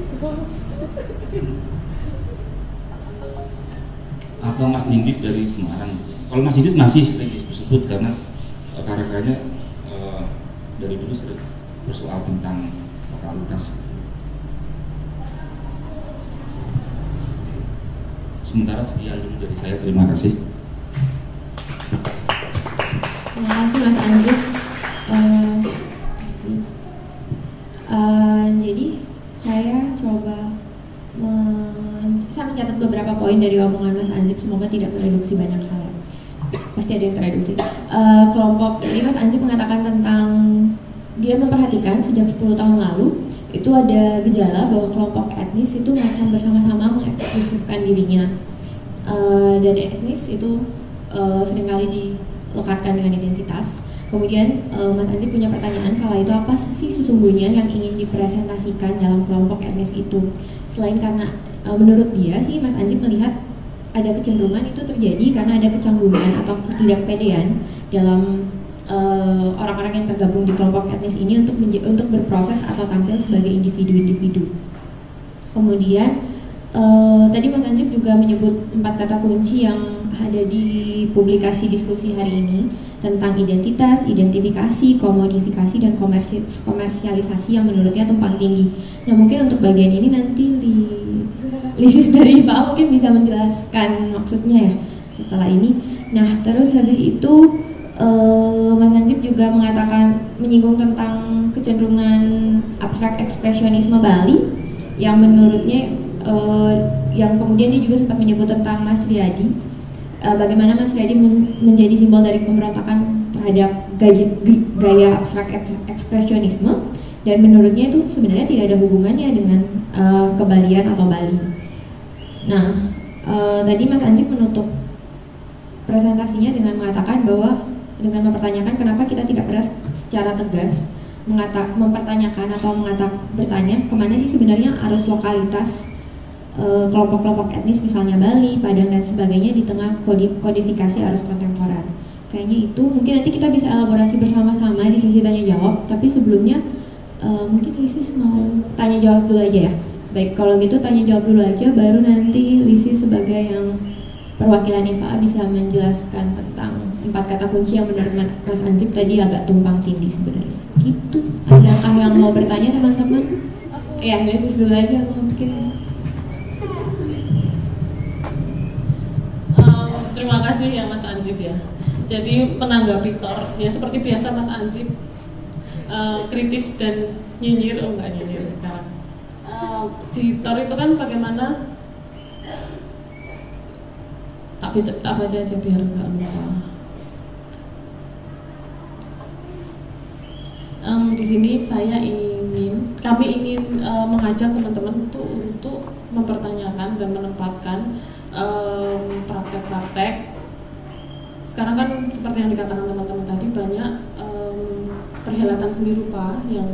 atau Mas Dindit dari Semarang gitu. Kalau Mas Dindit masih sering disebut karena karya-karyanya e, dari dulu sering bersoal tentang lokalitas gitu. Sementara sekian dulu dari saya, terima kasih. Terima kasih Mas Anzip. Uh, uh, jadi saya coba men saya mencatat beberapa poin dari omongan Mas Anzip, semoga tidak mereduksi banyak hal. Pasti ada yang tereduksi. Uh, kelompok, jadi Mas Anzip mengatakan tentang dia memperhatikan sejak sepuluh tahun lalu itu ada gejala bahwa kelompok etnis itu macam bersama-sama mengeksklusifkan dirinya. Uh, dari etnis itu uh, seringkali dilekatkan dengan identitas. Kemudian uh, Mas Anzip punya pertanyaan, kalau itu apa sih sesungguhnya yang ingin dipresentasikan dalam kelompok etnis itu? Selain karena uh, menurut dia sih Mas Anzip melihat ada kecenderungan itu terjadi karena ada kecanggungan atau ketidakpedean dalam orang-orang uh, yang tergabung di kelompok etnis ini untuk untuk berproses atau tampil sebagai individu-individu. Kemudian uh, tadi Mas Anzip juga menyebut empat kata kunci yang ada di publikasi diskusi hari ini tentang identitas, identifikasi, komodifikasi, dan komersi komersialisasi yang menurutnya tumpang tinggi. Nah mungkin untuk bagian ini nanti li Lisis dari Pak A mungkin bisa menjelaskan maksudnya ya setelah ini. Nah terus habis itu Uh, Mas Anzip juga mengatakan menyinggung tentang kecenderungan abstrak ekspresionisme Bali yang menurutnya uh, yang kemudian dia juga sempat menyebut tentang Mas Riyadi, uh, bagaimana Mas Riyadi men menjadi simbol dari pemberontakan terhadap gaya, gaya abstrak ekspresionisme, dan menurutnya itu sebenarnya tidak ada hubungannya dengan uh, kebalian atau Bali. Nah uh, tadi Mas Anzip menutup presentasinya dengan mengatakan bahwa dengan mempertanyakan kenapa kita tidak pernah secara tegas mengata, mempertanyakan atau mengata, bertanya kemana sih sebenarnya arus lokalitas kelompok-kelompok e, etnis misalnya Bali, Padang dan sebagainya di tengah kodifikasi arus kontemporer. Kayaknya itu mungkin nanti kita bisa elaborasi bersama-sama di sesi tanya jawab, tapi sebelumnya e, mungkin Lisis mau tanya jawab dulu aja ya. Baik, kalau gitu tanya jawab dulu aja, baru nanti Lisis sebagai yang perwakilan I F A bisa menjelaskan tentang empat kata kunci yang menurut Mas Anzip tadi agak tumpang tindih sebenarnya. Gitu. Adakah yang mau bertanya teman-teman? Ya, Lisis dulu aja mungkin. Um, terima kasih ya Mas Anzip ya. Jadi menanggapi Tor, ya seperti biasa Mas Anzip uh, kritis dan nyinyir, oh enggak nyinyir sekarang. Uh, di Tor itu kan bagaimana? Tak tak baca aja biar nggak lupa. Um, di sini saya ingin, kami ingin uh, mengajak teman-teman untuk untuk mempertanyakan dan menempatkan praktek-praktek. Um, Sekarang kan seperti yang dikatakan teman-teman tadi, banyak um, perhelatan seni rupa yang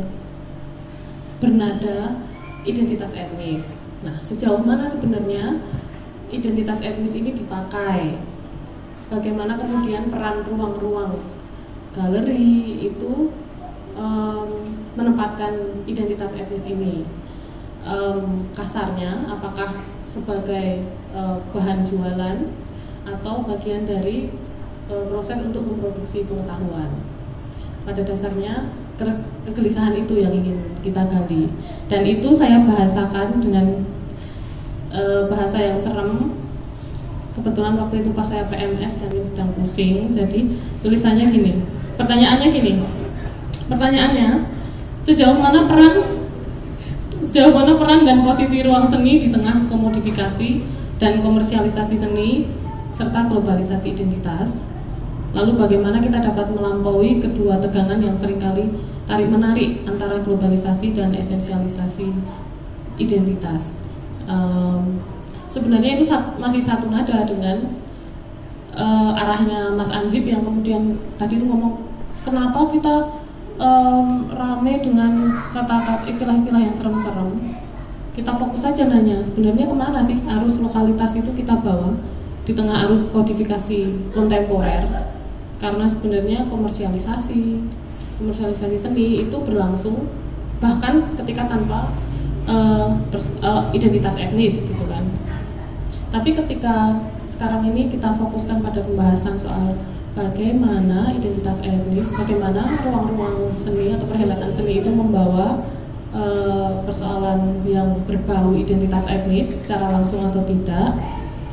bernada identitas etnis. Nah, sejauh mana sebenarnya identitas etnis ini dipakai? Bagaimana kemudian peran ruang-ruang galeri itu um, menempatkan identitas etnis ini? Um, kasarnya, apakah sebagai uh, bahan jualan atau bagian dari uh, proses untuk memproduksi pengetahuan? Pada dasarnya kegelisahan itu yang ingin kita gali, dan itu saya bahasakan dengan uh, bahasa yang serem. Kebetulan waktu itu pas saya P M S dan sedang pusing, jadi tulisannya gini, pertanyaannya gini, pertanyaannya sejauh mana peran sejauh mana peran dan posisi ruang seni di tengah komodifikasi dan komersialisasi seni serta globalisasi identitas. Lalu bagaimana kita dapat melampaui kedua tegangan yang seringkali tarik-menarik antara globalisasi dan esensialisasi identitas. Um, sebenarnya itu sat, masih satu nada dengan uh, arahnya Mas Anzip yang kemudian tadi itu ngomong, kenapa kita um, rame dengan kata-kata istilah-istilah yang serem-serem. Kita fokus saja nanya, sebenarnya kemana sih arus lokalitas itu kita bawa di tengah arus kodifikasi kontemporer. Karena sebenarnya komersialisasi, komersialisasi seni itu berlangsung bahkan ketika tanpa uh, pers, uh, identitas etnis gitu kan. Tapi ketika sekarang ini kita fokuskan pada pembahasan soal bagaimana identitas etnis, bagaimana ruang-ruang seni atau perhelatan seni itu membawa uh, persoalan yang berbau identitas etnis secara langsung atau tidak.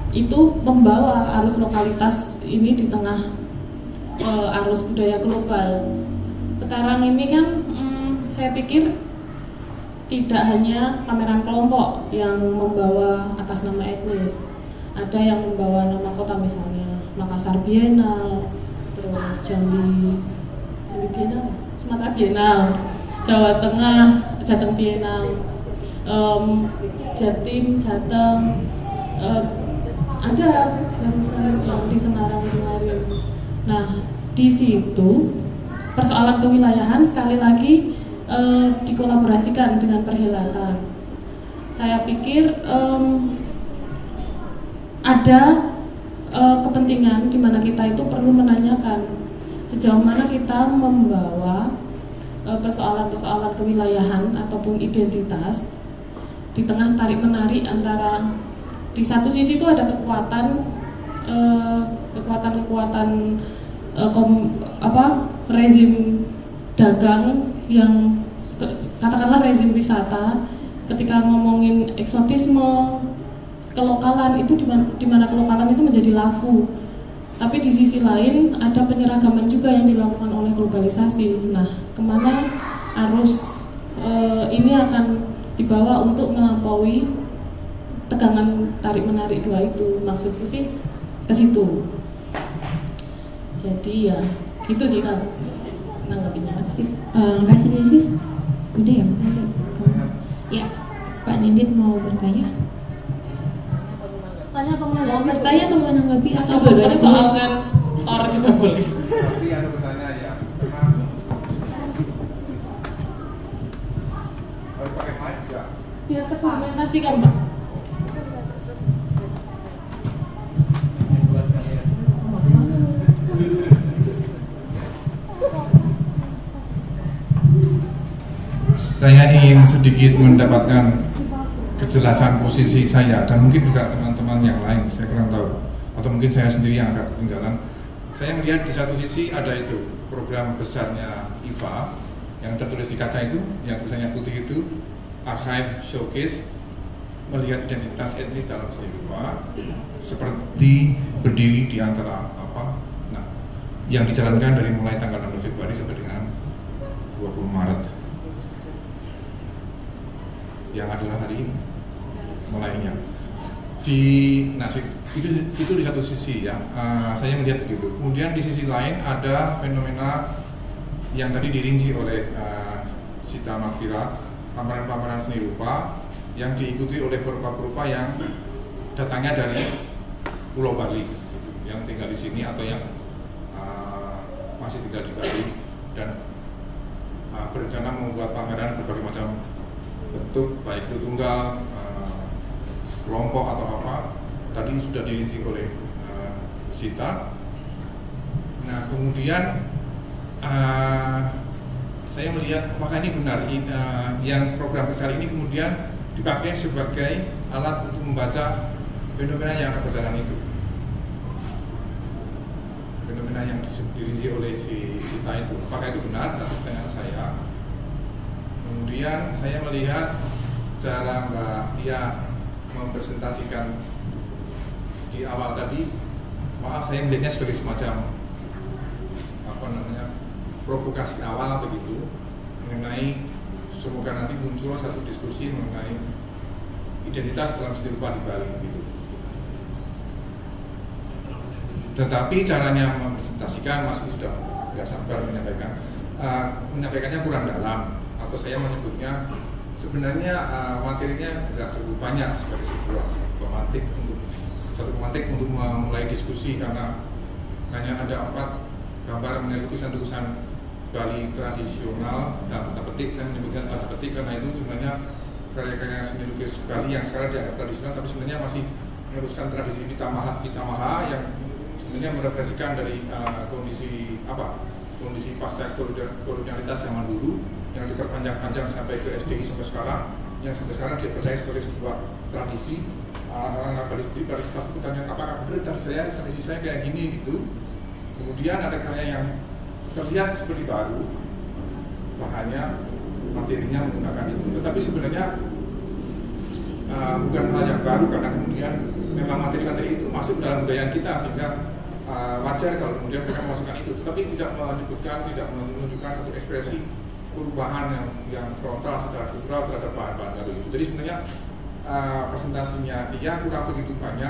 itu membawa arus lokalitas ini di tengah uh, arus budaya global. Sekarang ini kan hmm, saya pikir tidak hanya pameran kelompok yang membawa atas nama etnis, ada yang membawa nama kota, misalnya Makassar Bienal, terus Jambi, Jambi Bienal, Sumatera Bienal, Jawa Tengah, Jateng Bienal, um, Jatim, Jateng, uh, ada yang, yang di Semarang kemarin. Nah, di situ persoalan kewilayahan sekali lagi Uh, dikolaborasikan dengan perhelatan. Saya pikir um, ada uh, kepentingan di mana kita itu perlu menanyakan sejauh mana kita membawa uh, persoalan-persoalan kewilayahan ataupun identitas di tengah tarik menarik antara di satu sisi itu ada kekuatan uh, kekuatan-kekuatan uh, kom, apa rezim dagang yang katakanlah rezim wisata, ketika ngomongin eksotisme, kelokalan itu di mana kelokalan itu menjadi laku. Tapi di sisi lain ada penyeragaman juga yang dilakukan oleh globalisasi. Nah, kemana arus e, ini akan dibawa untuk melampaui tegangan tarik menarik dua itu? Maksudku sih ke situ. Jadi ya gitu sih kan nanggapinya. Sip. Uh, kasih Desis. Udah ya Mas Anjar? Ya, Pak Nindit mau bertanya? Tanya apa mau? Mau bertanya atau mau nanggapi atau dua-duanya soal kan Tor juga boleh. Tapi ada bertanya ya. Harus pakai mic juga. Biar terkomentasi kan Pak. Saya ingin sedikit mendapatkan kejelasan posisi saya dan mungkin juga teman-teman yang lain, saya kurang tahu, atau mungkin saya sendiri yang agak ketinggalan. Saya melihat di satu sisi ada itu program besarnya I F A yang tertulis di kaca itu, yang tulisannya putih itu, Archive Showcase, melihat identitas etnis dalam seni rupa seperti berdiri di antara apa, nah, yang dijalankan dari mulai tanggal enam belas Februari sampai dengan dua puluh Maret. Yang adalah hari ini mulainya di nah itu itu di satu sisi ya, uh, saya melihat begitu. Kemudian di sisi lain ada fenomena yang tadi dirinci oleh uh, Sita Makfira, pameran-pameran seni rupa yang diikuti oleh perupa-perupa yang datangnya dari Pulau Bali gitu, yang tinggal di sini atau yang uh, masih tinggal di Bali dan uh, berencana membuat pameran berbagai macam bentuk, baik itu tunggal, uh, kelompok atau apa, tadi sudah dirinci oleh uh, Sita. Nah kemudian uh, saya melihat apakah ini benar uh, yang program besar ini kemudian dipakai sebagai alat untuk membaca fenomena yang akan berjalan itu, fenomena yang dirinci oleh si Sita itu, apakah itu benar? Pertanyaan saya. Kemudian saya melihat cara Mbak Tia mempresentasikan di awal tadi, maaf saya melihatnya sebagai semacam apa namanya provokasi awal begitu, mengenai semoga nanti muncul satu diskusi mengenai identitas dalam seni rupa di Bali gitu. Tetapi caranya mempresentasikan Mas sudah nggak sabar menyampaikan, uh, menyampaikannya kurang dalam. Atau saya menyebutnya sebenarnya uh, materinya tidak cukup banyak sebagai sebuah pemantik untuk satu pemantik untuk memulai diskusi, karena hanya ada empat gambar mengenai lukisan-lukisan Bali tradisional dan tanda petik. Saya menyebutkan tanda petik karena itu sebenarnya karya-karya seni lukis Bali yang sekarang dianggap tradisional, tapi sebenarnya masih meneruskan tradisi Pitamaha Pitamaha yang sebenarnya merefleksikan dari uh, kondisi apa kondisi pasca kolonialitas zaman dulu yang diperpanjang-panjang sampai ke S D I sampai sekarang, yang sampai sekarang dipercaya sebagai sebuah tradisi. Orang Bali sendiri pasti bertanya apakah benar tradisi saya, tradisi saya kayak gini gitu. Kemudian ada karya yang terlihat seperti baru, bahannya, materinya menggunakan itu, tetapi sebenarnya uh, bukan hal yang baru karena kemudian memang materi-materi itu masuk dalam budaya kita sehingga uh, wajar kalau kemudian mereka memasukkan itu, tapi tidak menyebutkan, tidak menunjukkan satu ekspresi perubahan yang, yang frontal secara kultural terhadap bahan-bahan baru itu. Jadi sebenarnya uh, presentasinya dia kurang begitu banyak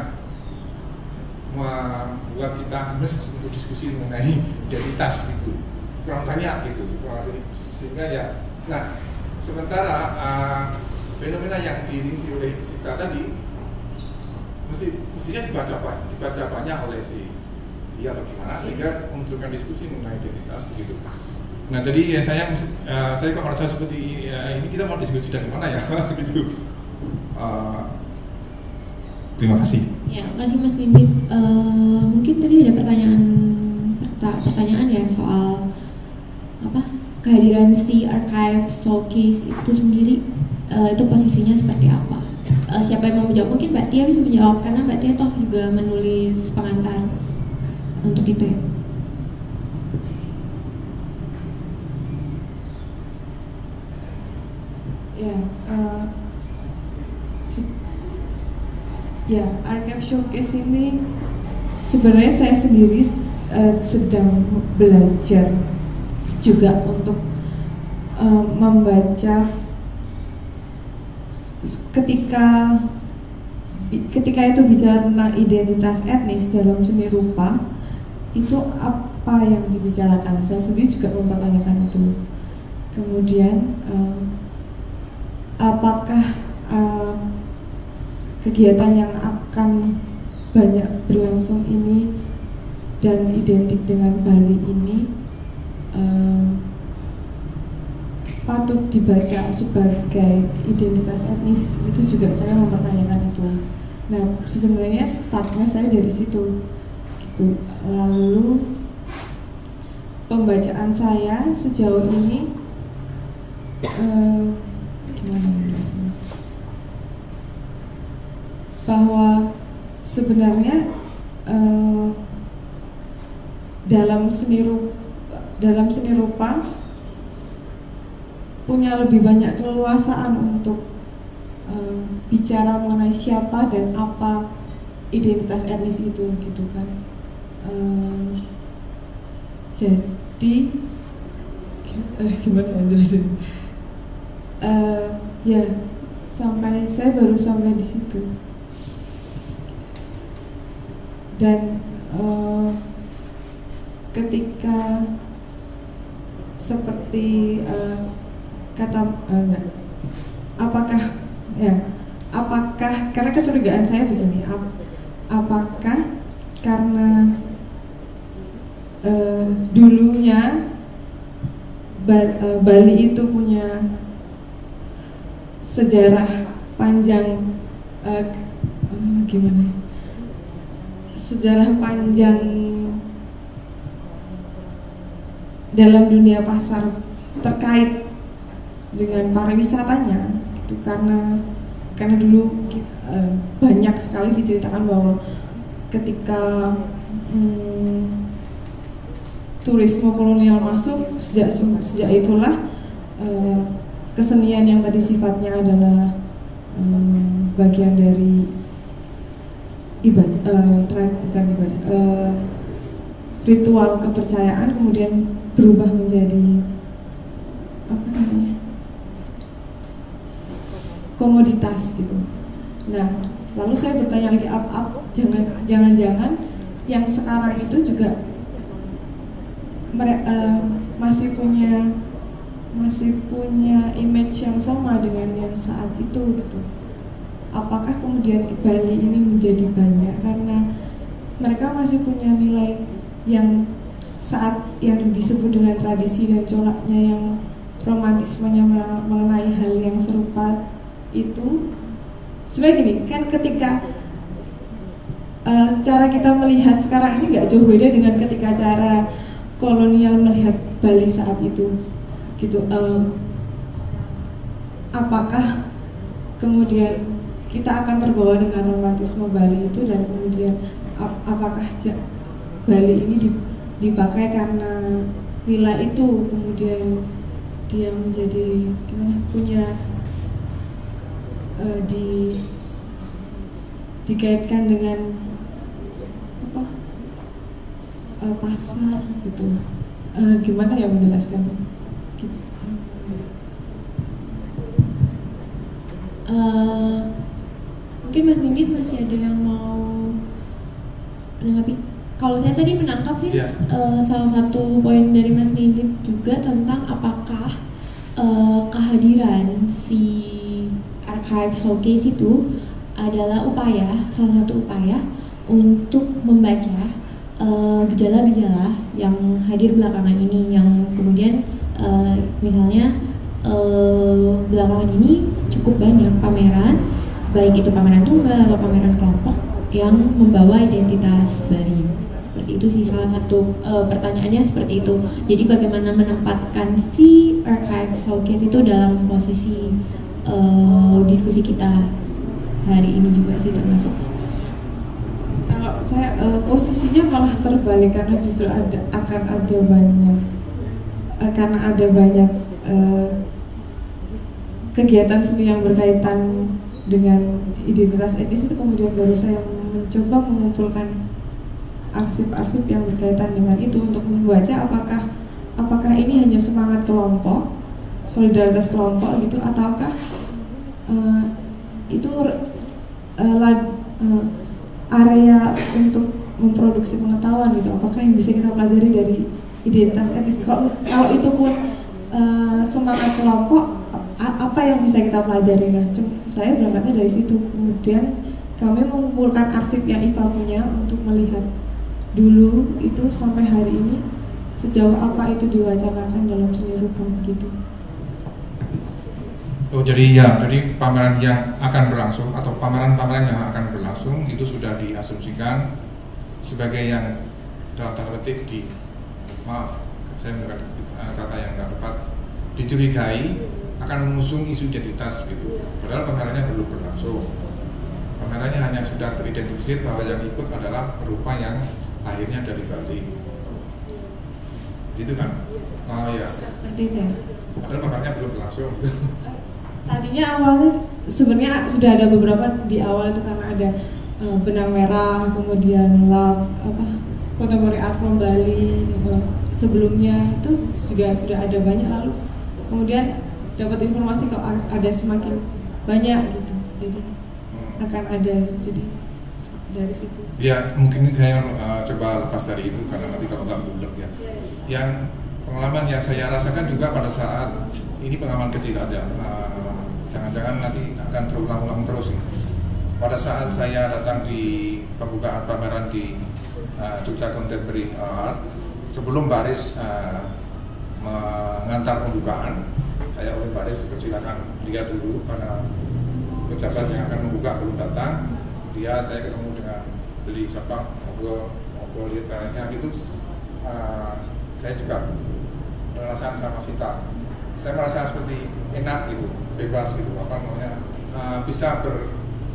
membuat kita gemes untuk diskusi mengenai identitas gitu, kurang banyak gitu. Jadi, sehingga ya, nah sementara uh, fenomena yang dirinci oleh Sita tadi mesti mestinya dibaca banyak, dibaca banyak oleh si dia atau gimana sehingga memunculkan diskusi mengenai identitas begitu. Nah jadi ya saya uh, saya kok merasa seperti uh, ini kita mau diskusi dari mana ya gitu. Uh, terima kasih. Ya, makasih Mas Nimbit. Uh, mungkin tadi ada pertanyaan pertanyaan ya soal apa kehadiran si archive showcase itu sendiri, uh, itu posisinya seperti apa? Uh, siapa yang mau menjawab? Mungkin Mbak Tia bisa menjawab karena Mbak Tia toh juga menulis pengantar untuk itu ya. Ya, uh, ya archive showcase ini sebenarnya saya sendiri uh, sedang belajar juga untuk uh, membaca ketika ketika itu bicara tentang identitas etnis dalam seni rupa, itu apa yang dibicarakan. Saya sendiri juga mempertanyakan itu. Kemudian uh, apakah uh, kegiatan yang akan banyak berlangsung ini dan identik dengan Bali ini uh, patut dibaca sebagai identitas etnis, itu juga saya mempertanyakan itu. Nah sebenarnya startnya saya dari situ gitu. Lalu pembacaan saya sejauh ini uh, gimana menjelaskan? Bahwa sebenarnya uh, dalam seni rupa, dalam seni rupa punya lebih banyak keleluasaan untuk uh, bicara mengenai siapa dan apa identitas etnis itu gitu kan. Uh, jadi uh, gimana ya jelasin? Uh, ya sampai saya baru sampai di situ. Dan uh, ketika seperti uh, kata uh, enggak, apakah ya apakah karena kecurigaan saya begini, ap, apakah karena uh, dulunya Bali, uh, Bali itu punya sejarah panjang uh, uh, gimana sejarah panjang dalam dunia pasar terkait dengan pariwisatanya itu, karena karena dulu uh, banyak sekali diceritakan bahwa ketika hmm, turisme kolonial masuk, sejak sejak itulah uh, kesenian yang tadi sifatnya adalah um, bagian dari ibadah, uh, bukan ibadah, uh, ritual kepercayaan kemudian berubah menjadi apa namanya komoditas gitu. Nah, lalu saya bertanya lagi, up, up, jangan, jangan-jangan yang sekarang itu juga mere, uh, masih punya masih punya image yang sama dengan yang saat itu gitu. Apakah kemudian Bali ini menjadi banyak karena mereka masih punya nilai yang saat yang disebut dengan tradisi dan coraknya yang romantismenya mengenai hal yang serupa itu. Sebenarnya gini, kan ketika uh, cara kita melihat sekarang ini nggak jauh beda dengan ketika cara kolonial melihat Bali saat itu gitu. Uh, apakah kemudian kita akan terbawa dengan romantisme Bali itu, dan kemudian ap apakah Bali ini dipakai karena nilai itu, kemudian dia menjadi gimana punya uh, di dikaitkan dengan uh, pasar gitu. Uh, gimana ya menjelaskannya? Gitu. Uh, mungkin Mas Nindit masih ada yang mau menanggapi. Kalau saya tadi menangkap sih yeah. uh, salah satu poin dari Mas Nindit juga tentang apakah uh, kehadiran si archive showcase itu adalah upaya, salah satu upaya untuk membaca uh, gejala-gejala yang hadir belakangan ini, yang kemudian uh, misalnya uh, belakangan ini cukup banyak pameran, baik itu pameran tunggal atau pameran kelompok yang membawa identitas Bali. Seperti itu sih salah satu uh, pertanyaannya seperti itu. Jadi bagaimana menempatkan si archive showcase itu dalam posisi uh, diskusi kita hari ini juga sih termasuk. Kalau saya uh, posisinya malah terbalik karena justru ada akan ada banyak uh, karena ada banyak uh, kegiatan seni yang berkaitan dengan identitas etnis itu, kemudian baru saya mencoba mengumpulkan arsip-arsip yang berkaitan dengan itu untuk membaca apakah apakah ini hanya semangat kelompok, solidaritas kelompok gitu, ataukah uh, itu uh, uh, area untuk memproduksi pengetahuan gitu, apakah yang bisa kita pelajari dari identitas etnis. Kalau, kalau itu pun uh, semangat kelompok, apa yang bisa kita pelajari? Nah, saya berangkatnya dari situ. Kemudian kami mengumpulkan arsip yang I F A punya untuk melihat dulu itu sampai hari ini sejauh apa itu diwacanakan dalam seni rupa gitu. Oh, jadi ya, jadi pameran yang akan berlangsung atau pameran-pameran yang akan berlangsung itu sudah diasumsikan sebagai yang dalam tanda petik di maaf saya menggunakan kata yang tidak tepat, dicurigai akan mengusung isu identitas gitu. Padahal pamerannya belum berlangsung. Pamerannya hanya sudah teridentifikasi bahwa yang ikut adalah perupa yang akhirnya dari Bali. Gitu kan? Oh ya. Seperti itu ya. Padahal pamerannya belum berlangsung. Tadinya awalnya sebenarnya sudah ada beberapa di awal itu karena ada uh, benang merah, kemudian love apa contemporary art from Bali gitu. Sebelumnya itu juga sudah ada banyak, lalu kemudian dapat informasi kalau ada semakin banyak gitu, jadi akan ada, jadi dari situ. Ya mungkin saya uh, coba lepas dari itu karena nanti kalau nggak bulat ya. Yang pengalaman yang saya rasakan juga pada saat ini pengalaman kecil aja, uh, jangan-jangan nanti akan terulang-ulang terus. Pada saat saya datang di pembukaan pameran di uh, Jogja Contemporary Art, sebelum baris uh, mengantar pembukaan, saya oleh baris persilakan dia dulu karena pejabat yang akan membuka belum datang. Dia saya ketemu dengan beli siapa ngobrol ngobrol lihat karyanya gitu. Uh, saya juga merasakan sama Sita. Saya merasa seperti enak gitu, bebas gitu, apa namanya uh, bisa ber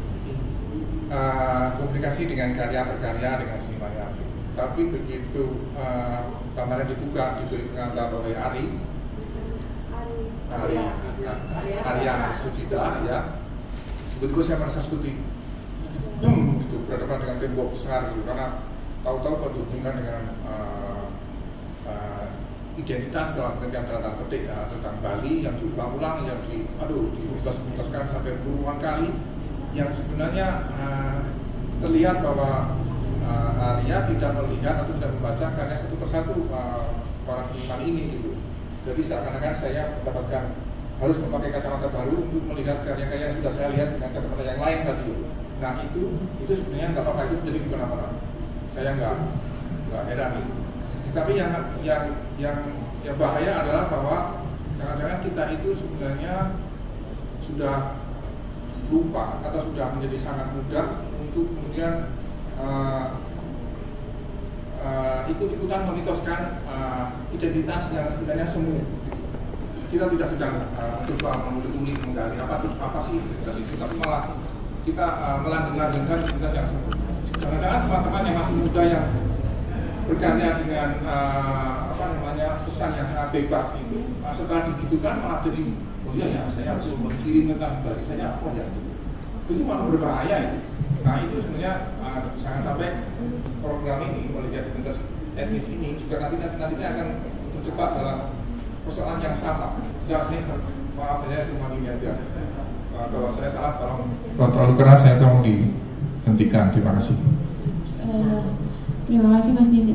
uh, komunikasi dengan karya berkarya dengan senimannya. Gitu. Tapi begitu uh, pameran dibuka diberi pengantar oleh Ari. Ari, Arya Sucita ya, sebetulnya saya merasa seperti hmm, itu berhadapan dengan tembok besar gitu, karena tahu-tahu kalau dihubungkan dengan uh, uh, identitas dalam pengertian tanda petik uh, tentang Bali yang diulang-ulang, yang di, aduh, diulas-ulaskan sampai puluhan kali, yang sebenarnya uh, terlihat bahwa uh, Arya tidak melihat atau tidak membaca karya satu persatu uh, para seniman ini gitu. Jadi seakan-akan saya mendapatkan harus memakai kacamata baru untuk melihat karya-karya yang sudah saya lihat dengan kacamata yang lain tadi. Nah itu itu sebenarnya nggak apa-apa, itu terjadi di mana-mana. Saya nggak nggak heran itu. Tapi yang yang yang yang bahaya adalah bahwa jangan-jangan kita itu sebenarnya sudah lupa atau sudah menjadi sangat mudah untuk kemudian uh, Uh, ikut-ikutan memitoskan uh, identitas yang sebenarnya semu. Kita tidak sedang uh, coba mengulik-ulik menggali apa apa sih identitas itu, tapi malah kita uh, melanggeng-langgengkan identitas yang semu. Jangan-jangan teman-teman yang masih muda yang berkarya dengan uh, apa namanya pesan yang sangat bebas itu, uh, setelah digitukan malah jadi oh iya ya saya harus mengirim tentang bagi saya apa ya gitu. Itu malah berbahaya itu. Nah itu sebenarnya uh, jangan sampai program ini melihat identitas etnis ini juga nanti nantinya akan terjebak dalam persoalan yang sama. Tidak sih, maaf saya cuma ini aja. Nah, kalau saya salah tolong, kalau terlalu keras saya tolong dihentikan. Terima kasih. Uh, terima kasih Mas Didit.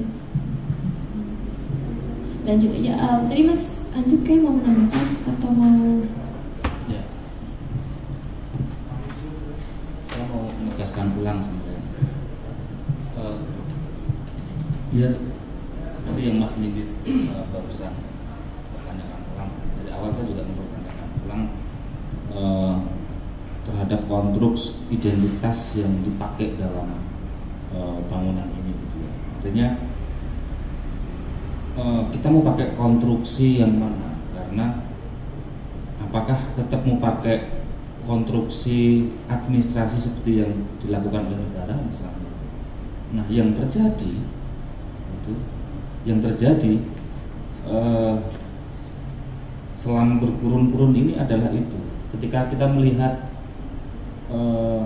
Lanjut aja. Uh, tadi Mas Anjut kayak mau menambahkan atau mau? Ya. Saya mau menegaskan ulang sebenarnya. Uh, ya, tadi yang Mas Didit uh, barusan pertanyakan ulang. Dari awal saya juga mempertanyakan ulang uh, terhadap konstruksi identitas yang dipakai dalam uh, bangunan ini, gitu ya. Artinya uh, kita mau pakai konstruksi yang mana? Karena apakah tetap mau pakai konstruksi administrasi seperti yang dilakukan oleh negara misalnya? Nah, yang terjadi itu, yang terjadi uh, selama berkurun-kurun ini adalah itu. Ketika kita melihat Uh,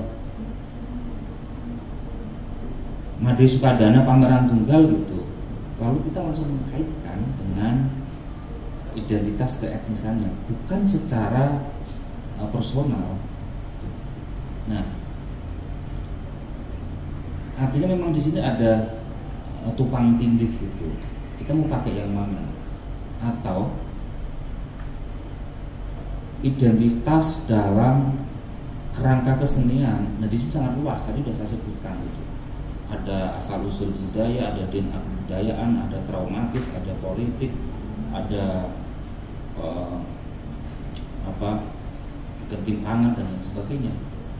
Made Sukadana pameran tunggal gitu, lalu kita langsung mengkaitkan dengan identitas keetnisannya, bukan secara uh, personal. Nah, artinya memang di sini ada uh, tupang tindih gitu. Kita mau pakai yang mana? Atau identitas dalam kerangka kesenian, nah disitu sangat luas. Tadi sudah saya sebutkan gitu. Ada asal usul budaya, ada D N A kebudayaan, ada traumatis, ada politik, ada uh, apa ketimpangan dan lain sebagainya.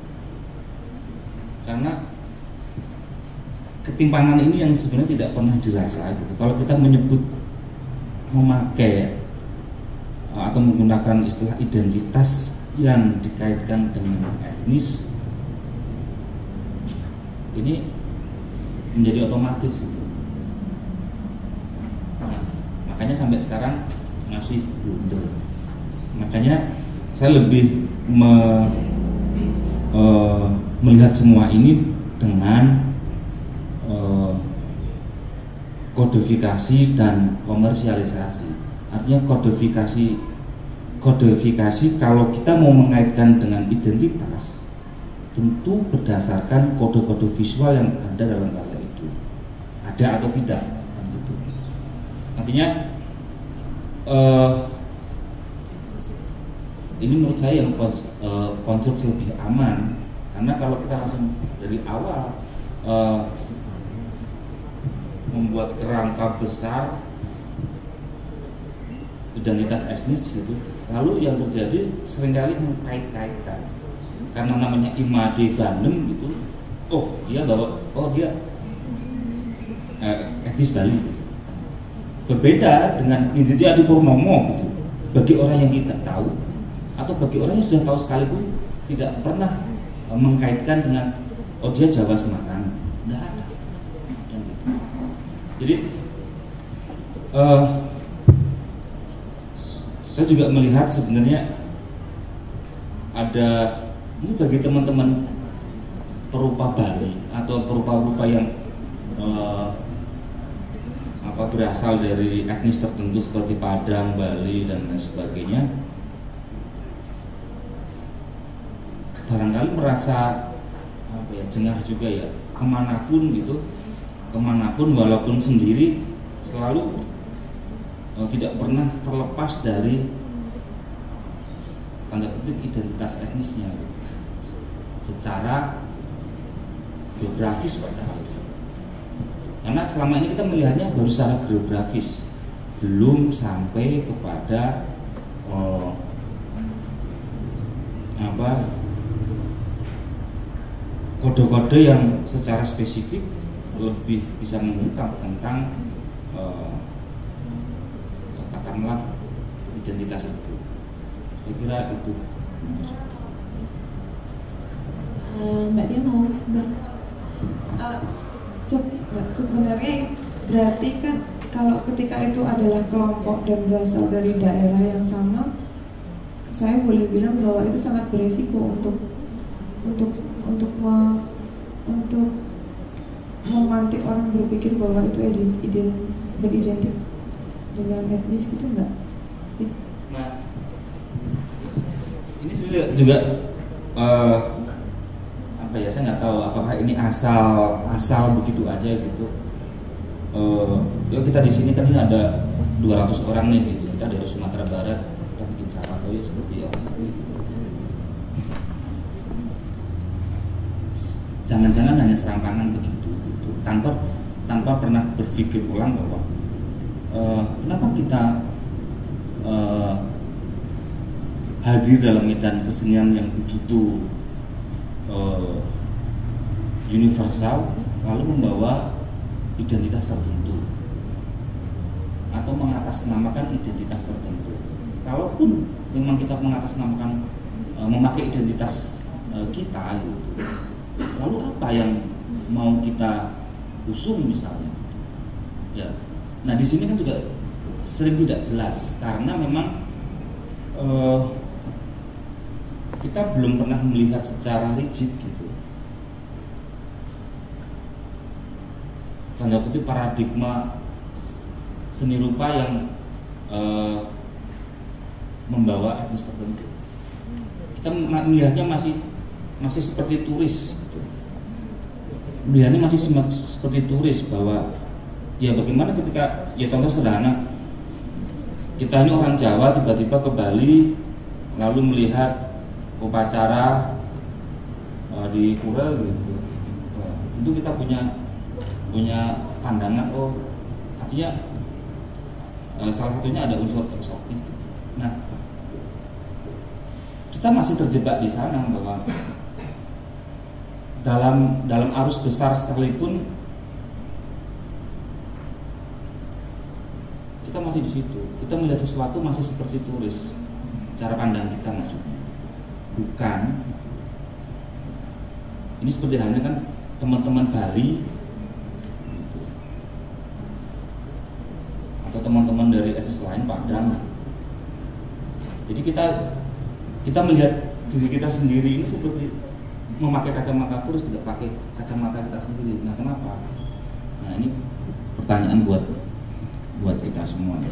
Karena ketimpangan ini yang sebenarnya tidak pernah dirasa gitu. Kalau kita menyebut memakai uh, atau menggunakan istilah identitas yang dikaitkan dengan etnis, ini menjadi otomatis gitu. Nah, makanya sampai sekarang masih blunder. Makanya saya lebih me, e, melihat semua ini dengan e, kodifikasi dan komersialisasi. Artinya kodifikasi Kodifikasi kalau kita mau mengaitkan dengan identitas, tentu berdasarkan kode-kode visual yang ada dalam karya itu, ada atau tidak, gitu. Artinya uh, ini menurut saya yang uh, konstruksi lebih aman, karena kalau kita langsung dari awal uh, membuat kerangka besar identitas etnis gitu, lalu yang terjadi seringkali mengkait-kaitkan karena namanya Imade Bandem gitu, oh dia bawa, oh dia eh, etnis Bali, berbeda dengan Ninditi Adi Purnomo gitu. Bagi orang yang kita tahu atau bagi orang yang sudah tahu sekalipun tidak pernah eh, mengkaitkan dengan oh dia Jawa Semarang, tidak ada. Gitu. Jadi eh, saya juga melihat sebenarnya ada ini bagi teman-teman perupa Bali atau perupa-perupa yang eh, apa berasal dari etnis tertentu seperti Padang, Bali dan lain sebagainya, barangkali merasa apa ya jengah juga ya, kemanapun gitu, kemanapun walaupun sendiri selalu tidak pernah terlepas dari tanda petik identitas etnisnya gitu. Secara geografis padahal, karena selama ini kita melihatnya baru secara geografis, belum sampai kepada oh, apa kode-kode yang secara spesifik lebih bisa mengungkap tentang oh, katakanlah identitas itu. Saya kira itu. Uh, Mbak Dia mau ber uh, sebenarnya berarti kan kalau ketika itu adalah kelompok dan berasal dari daerah yang sama, saya boleh bilang bahwa itu sangat beresiko untuk untuk untuk me, untuk me, memantik orang berpikir bahwa itu ident, ident, beridentif dengan etnis gitu enggak sih? Nah, ini juga, juga uh, apa ya, saya nggak tahu apakah ini asal asal begitu aja gitu. Uh, ya kita di sini kan ini ada dua ratus orang nih gitu. Kita dari Sumatera Barat, kita bikin Sarato ya seperti apa gitu. Jangan-jangan hanya serampangan begitu, gitu. tanpa tanpa pernah berpikir ulang bahwa uh, kenapa kita uh, hadir dalam medan kesenian yang begitu uh, universal, lalu membawa identitas tertentu atau mengatasnamakan identitas tertentu. Kalaupun memang kita mengatasnamakan uh, memakai identitas uh, kita gitu, lalu apa yang mau kita usung misalnya? Ya, nah di sini kan juga sering tidak jelas karena memang uh, kita belum pernah melihat secara rigid gitu. Tanda kutip paradigma seni rupa yang uh, membawa etnis tertentu. Kita melihatnya masih masih seperti turis. Melihatnya masih seperti turis bahwa ya bagaimana ketika ya contoh sederhana, kita ini orang Jawa tiba-tiba ke Bali lalu melihat upacara uh, di pura gitu. Nah, tentu kita punya punya pandangan, oh artinya uh, salah satunya ada unsur eksotis. Nah, kita masih terjebak di sana bahwa dalam dalam arus besar sekalipun kita masih di situ. Kita melihat sesuatu masih seperti turis. Cara pandang kita maksudnya. Bukan. Ini seperti halnya kan teman-teman Bali gitu. Atau teman-teman dari etnis lain Padang. Jadi kita kita melihat diri kita sendiri ini seperti memakai kacamata turis, tidak pakai kacamata kita sendiri. Nah, kenapa? Nah, ini pertanyaan buat buat kita semua.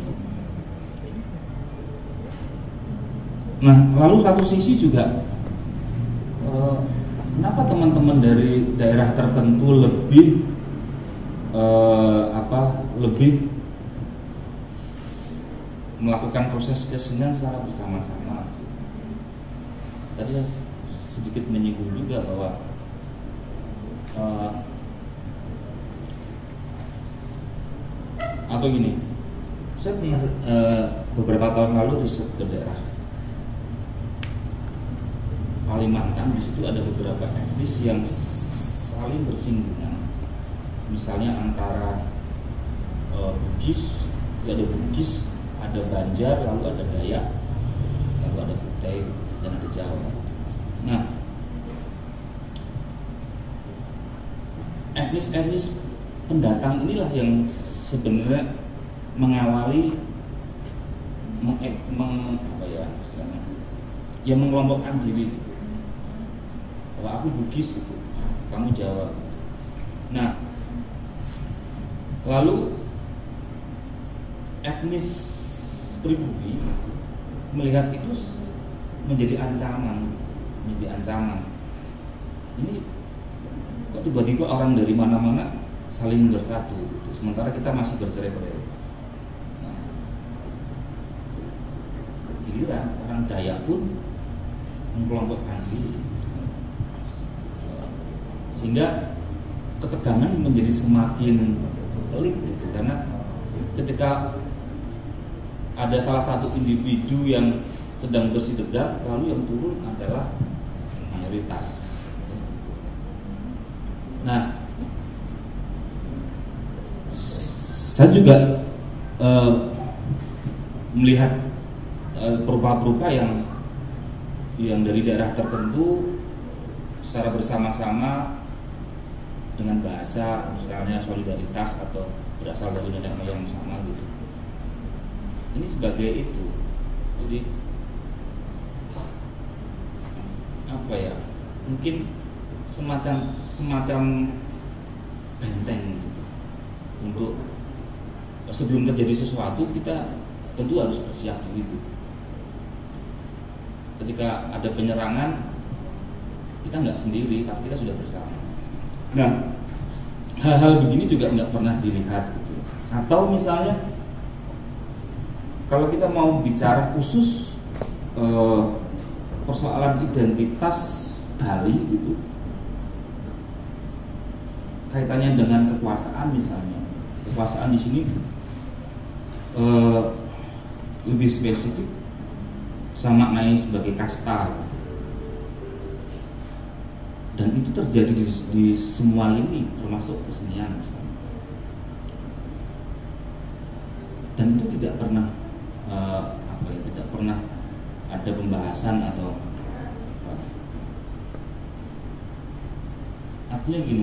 Nah, lalu satu sisi juga eh, kenapa teman-teman dari daerah tertentu lebih eh, apa lebih melakukan proses kesenian secara bersama-sama? Tadi saya sedikit menyinggung juga bahwa uh, atau gini, saya pernah uh, beberapa tahun lalu riset ke daerah Kalimantan. Di situ ada beberapa etnis yang saling bersinggungan, misalnya antara uh, Bugis, ada Bugis, ada Banjar, lalu ada Dayak, lalu ada Kutai, dan ada Jawa. Nah, etnis-etnis pendatang inilah yang sebenarnya mengawali meng, meng, apa ya, yang mengelompokkan diri. Kalau aku Bugis gitu, kamu Jawa. Nah, lalu etnis pribumi melihat itu menjadi ancaman. menjadi ancaman. Ini kok tiba-tiba orang dari mana-mana saling bersatu, gitu. Sementara kita masih bercerai-berai. Nah, giliran orang Dayak pun mengkelompokkan diri, sehingga ketegangan menjadi semakin pelik gitu. Karena ketika ada salah satu individu yang sedang bersih-tegak, lalu yang turun adalah mayoritas. Nah, saya juga uh, melihat uh, perupa-perupa yang yang dari daerah tertentu secara bersama-sama dengan bahasa, misalnya solidaritas atau berasal dari nenek moyang sama gitu. Ini sebagai itu, jadi apa ya? Mungkin semacam semacam benteng gitu. Untuk sebelum terjadi sesuatu kita tentu harus bersiap diri. Ketika ada penyerangan kita nggak sendiri, tapi kita sudah bersama. Nah, hal-hal begini juga nggak pernah dilihat gitu. Atau misalnya kalau kita mau bicara khusus eh, persoalan identitas Bali gitu, kaitannya dengan kekuasaan misalnya, kekuasaan di sini eh, lebih spesifik sama naik sebagai kasta, dan itu terjadi di, di semua lini termasuk kesenian misalnya. Dan itu tidak pernah uh, apa ya, tidak pernah ada pembahasan atau apa. Artinya gini,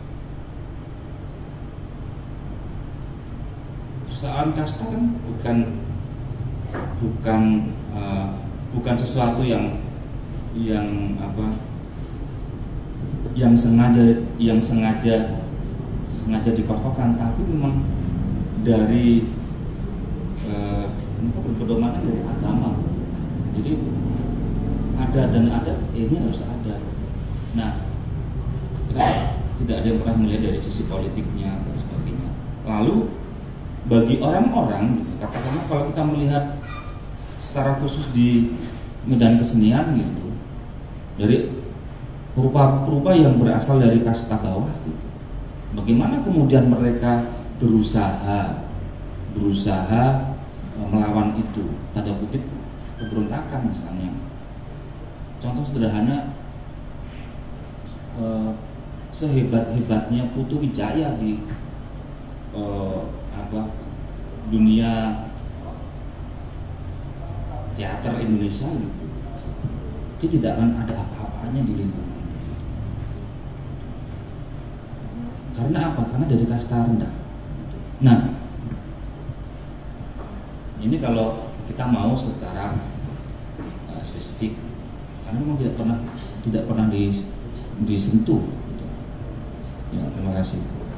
persoalan kasta kan bukan bukan uh, bukan sesuatu yang yang apa yang sengaja yang sengaja sengaja dikokohkan, tapi memang dari eh, berpedoman dari agama. Jadi ada dan ada, ini harus ada. Nah, kita tidak ada yang pernah melihat dari sisi politiknya dan sebagainya. Lalu bagi orang-orang, gitu, katakanlah kalau kita melihat secara khusus di medan kesenian gitu, dari perupa-perupa yang berasal dari kasta bawah gitu. Bagaimana kemudian mereka berusaha berusaha melawan itu, tanda kutip pemberontakan misalnya. Contoh sederhana, eh, sehebat-hebatnya Putu Wijaya di eh, apa dunia teater Indonesia gitu, dia tidak akan ada apa-apanya di lingkungan. Karena apa? Karena dari kasta rendah. Nah, ini kalau kita mau secara uh, spesifik, karena memang tidak pernah tidak pernah dis, disentuh. Gitu. Ya, terima kasih.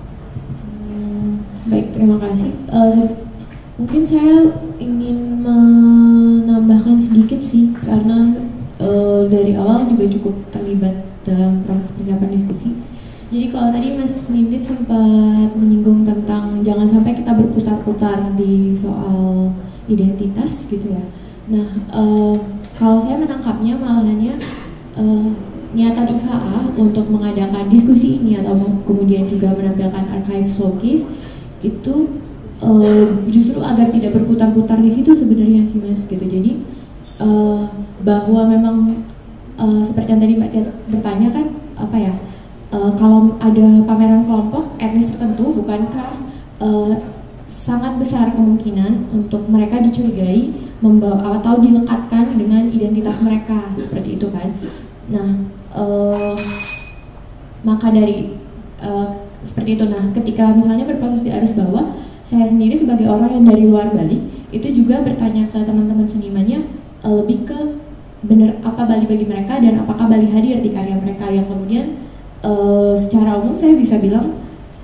Hmm, baik, terima kasih. Uh, mungkin saya ingin menambahkan sedikit sih, karena uh, dari awal juga cukup terlibat dalam proses persiapan diskusi. Jadi kalau tadi Mas Nindit sempat menyinggung tentang jangan sampai kita berputar-putar di soal identitas gitu ya. Nah, uh, kalau saya menangkapnya malahannya uh, niatan I F A A untuk mengadakan diskusi ini atau kemudian juga menampilkan archive showcase itu uh, justru agar tidak berputar-putar di situ sebenarnya sih Mas gitu. Jadi uh, bahwa memang uh, seperti yang tadi Mbak Tia bertanya kan apa ya? Uh, kalau ada pameran kelompok etnis tertentu, bukankah uh, sangat besar kemungkinan untuk mereka dicurigai membawa atau dilekatkan dengan identitas mereka seperti itu kan? Nah, uh, maka dari uh, seperti itu. Nah, ketika misalnya berproses di arus bawah, saya sendiri sebagai orang yang dari luar Bali itu juga bertanya ke teman-teman senimannya uh, lebih ke benar apa Bali bagi mereka dan apakah Bali hadir di karya mereka, yang kemudian Uh, secara umum saya bisa bilang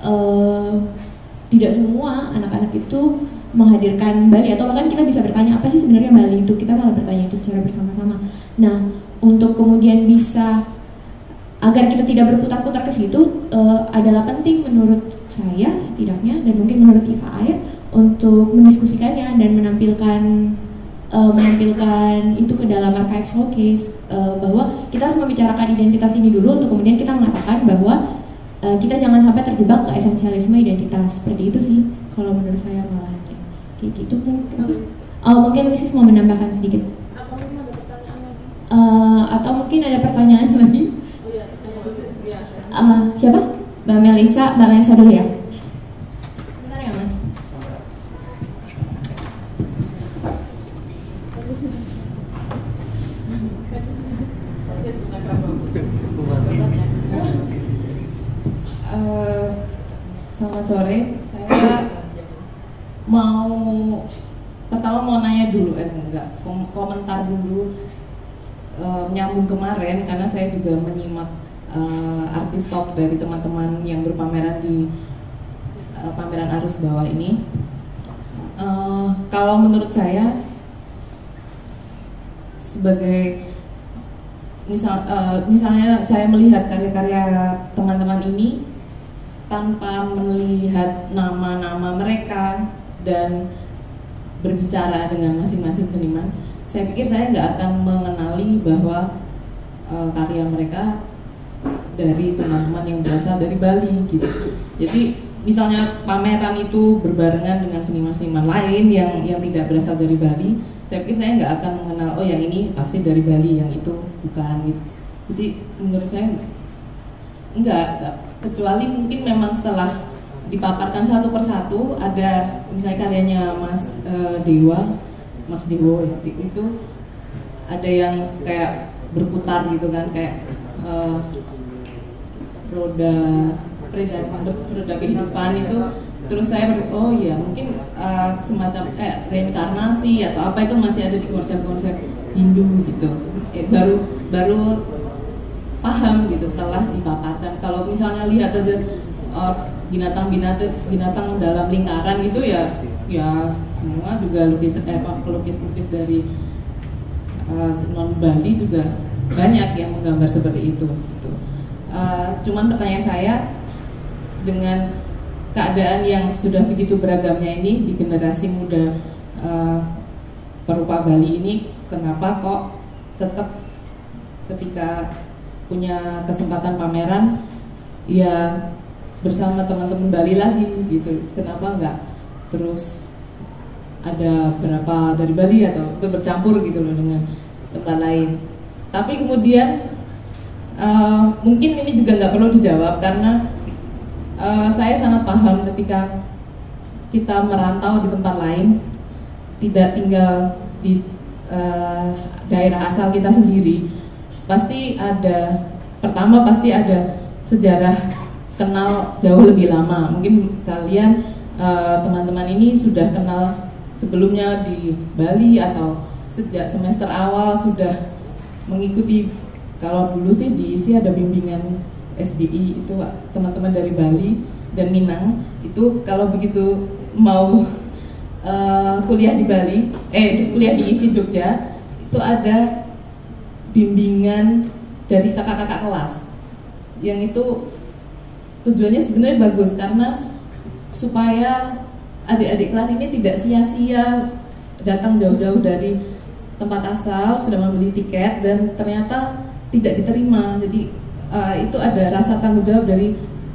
uh, tidak semua anak-anak itu menghadirkan Bali, atau bahkan kita bisa bertanya apa sih sebenarnya Bali itu, kita malah bertanya itu secara bersama-sama. Nah, untuk kemudian bisa agar kita tidak berputar-putar ke situ uh, adalah penting menurut saya setidaknya, dan mungkin menurut I F A A ya, untuk mendiskusikannya dan menampilkan uh, menampilkan itu ke dalam archive showcase, uh, bahwa kita harus membicarakan identitas ini dulu untuk kemudian kita mengatakan bahwa uh, kita jangan sampai terjebak ke esensialisme identitas. Seperti itu sih kalau menurut saya malah kayak gitu. Mungkin uh, mungkin Lisis mau menambahkan sedikit Atau mungkin ada pertanyaan lagi? Uh, atau mungkin ada pertanyaan lagi. Oh iya, iya. Uh, siapa? Mbak Melisa, Mbak Melisa dulu ya. Bentar ya Mas. Uh, selamat sore, saya mau pertama mau nanya dulu, eh enggak, kom komentar dulu, uh, nyambung kemarin karena saya juga menyimak uh, artis top dari teman-teman yang berpameran di uh, pameran arus bawah ini. Uh, kalau menurut saya sebagai misal uh, misalnya saya melihat karya-karya teman-teman ini tanpa melihat nama-nama mereka dan berbicara dengan masing-masing seniman, saya pikir saya nggak akan mengenali bahwa uh, karya mereka dari teman-teman yang berasal dari Bali gitu. Jadi misalnya pameran itu berbarengan dengan seniman-seniman lain yang yang tidak berasal dari Bali, saya pikir saya nggak akan mengenal, oh yang ini pasti dari Bali, yang itu bukan gitu. Jadi menurut saya enggak, enggak. Kecuali mungkin memang setelah dipaparkan satu persatu, ada misalnya karyanya Mas uh, Dewa, Mas Dewo ya, itu ada yang kayak berputar gitu kan, kayak uh, roda roda roda kehidupan itu. Terus saya ber, oh iya mungkin uh, semacam eh, reinkarnasi atau apa itu masih ada di konsep-konsep Hindu gitu. Eh, baru baru paham gitu setelah dipaparkan. Kalau misalnya lihat aja uh, binatang-binatang binatang dalam lingkaran itu ya ya semua juga lukis eh pelukis-lukis dari uh, non Bali juga banyak yang menggambar seperti itu. Gitu. Uh, cuman pertanyaan saya, dengan keadaan yang sudah begitu beragamnya ini di generasi muda uh, perupa Bali ini, kenapa kok tetap ketika punya kesempatan pameran ya bersama teman-teman Bali lagi gitu? Kenapa nggak terus ada berapa dari Bali atau bercampur gitu loh dengan tempat lain? Tapi kemudian uh, mungkin ini juga nggak perlu dijawab karena Uh, saya sangat paham ketika kita merantau di tempat lain, tidak tinggal di uh, daerah asal kita sendiri, pasti ada, pertama pasti ada sejarah kenal jauh lebih lama. Mungkin kalian uh, teman-teman ini sudah kenal sebelumnya di Bali atau sejak semester awal sudah mengikuti, kalau dulu sih diisi ada bimbingan S D I itu teman-teman dari Bali dan Minang itu kalau begitu mau uh, kuliah di Bali, eh kuliah di I S I Jogja itu ada bimbingan dari kakak-kakak kelas yang itu tujuannya sebenarnya bagus karena supaya adik-adik kelas ini tidak sia-sia datang jauh-jauh dari tempat asal, sudah membeli tiket dan ternyata tidak diterima. Jadi Uh, itu ada rasa tanggung jawab dari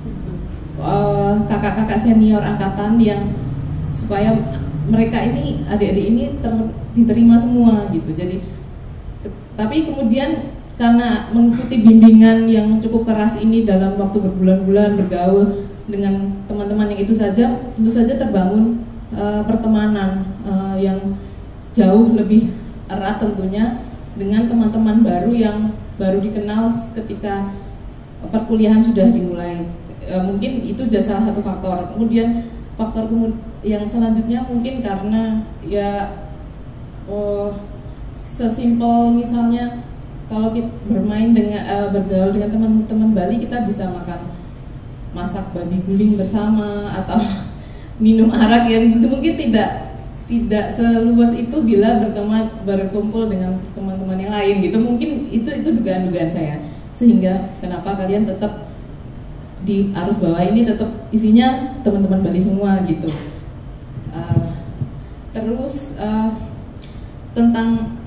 uh, kakak-kakak senior angkatan yang supaya mereka ini adik-adik ini ter, diterima semua gitu. Jadi ke, tapi kemudian karena mengikuti bimbingan yang cukup keras ini dalam waktu berbulan-bulan bergaul dengan teman-teman yang itu saja, tentu saja terbangun uh, pertemanan uh, yang jauh lebih erat tentunya dengan teman-teman baru yang baru dikenal ketika perkuliahan sudah dimulai. E, mungkin itu jadi salah satu faktor. Kemudian faktor yang selanjutnya mungkin karena ya oh, sesimpel misalnya kalau kita bermain dengan e, bergaul dengan teman-teman Bali, kita bisa makan masak babi guling bersama atau minum arak yang itu mungkin tidak tidak seluas itu bila berteman berkumpul dengan teman-teman yang lain gitu. Mungkin itu itu dugaan-dugaan saya. Sehingga kenapa kalian tetap di arus bawah ini tetap isinya teman-teman Bali semua gitu. Uh, terus uh, tentang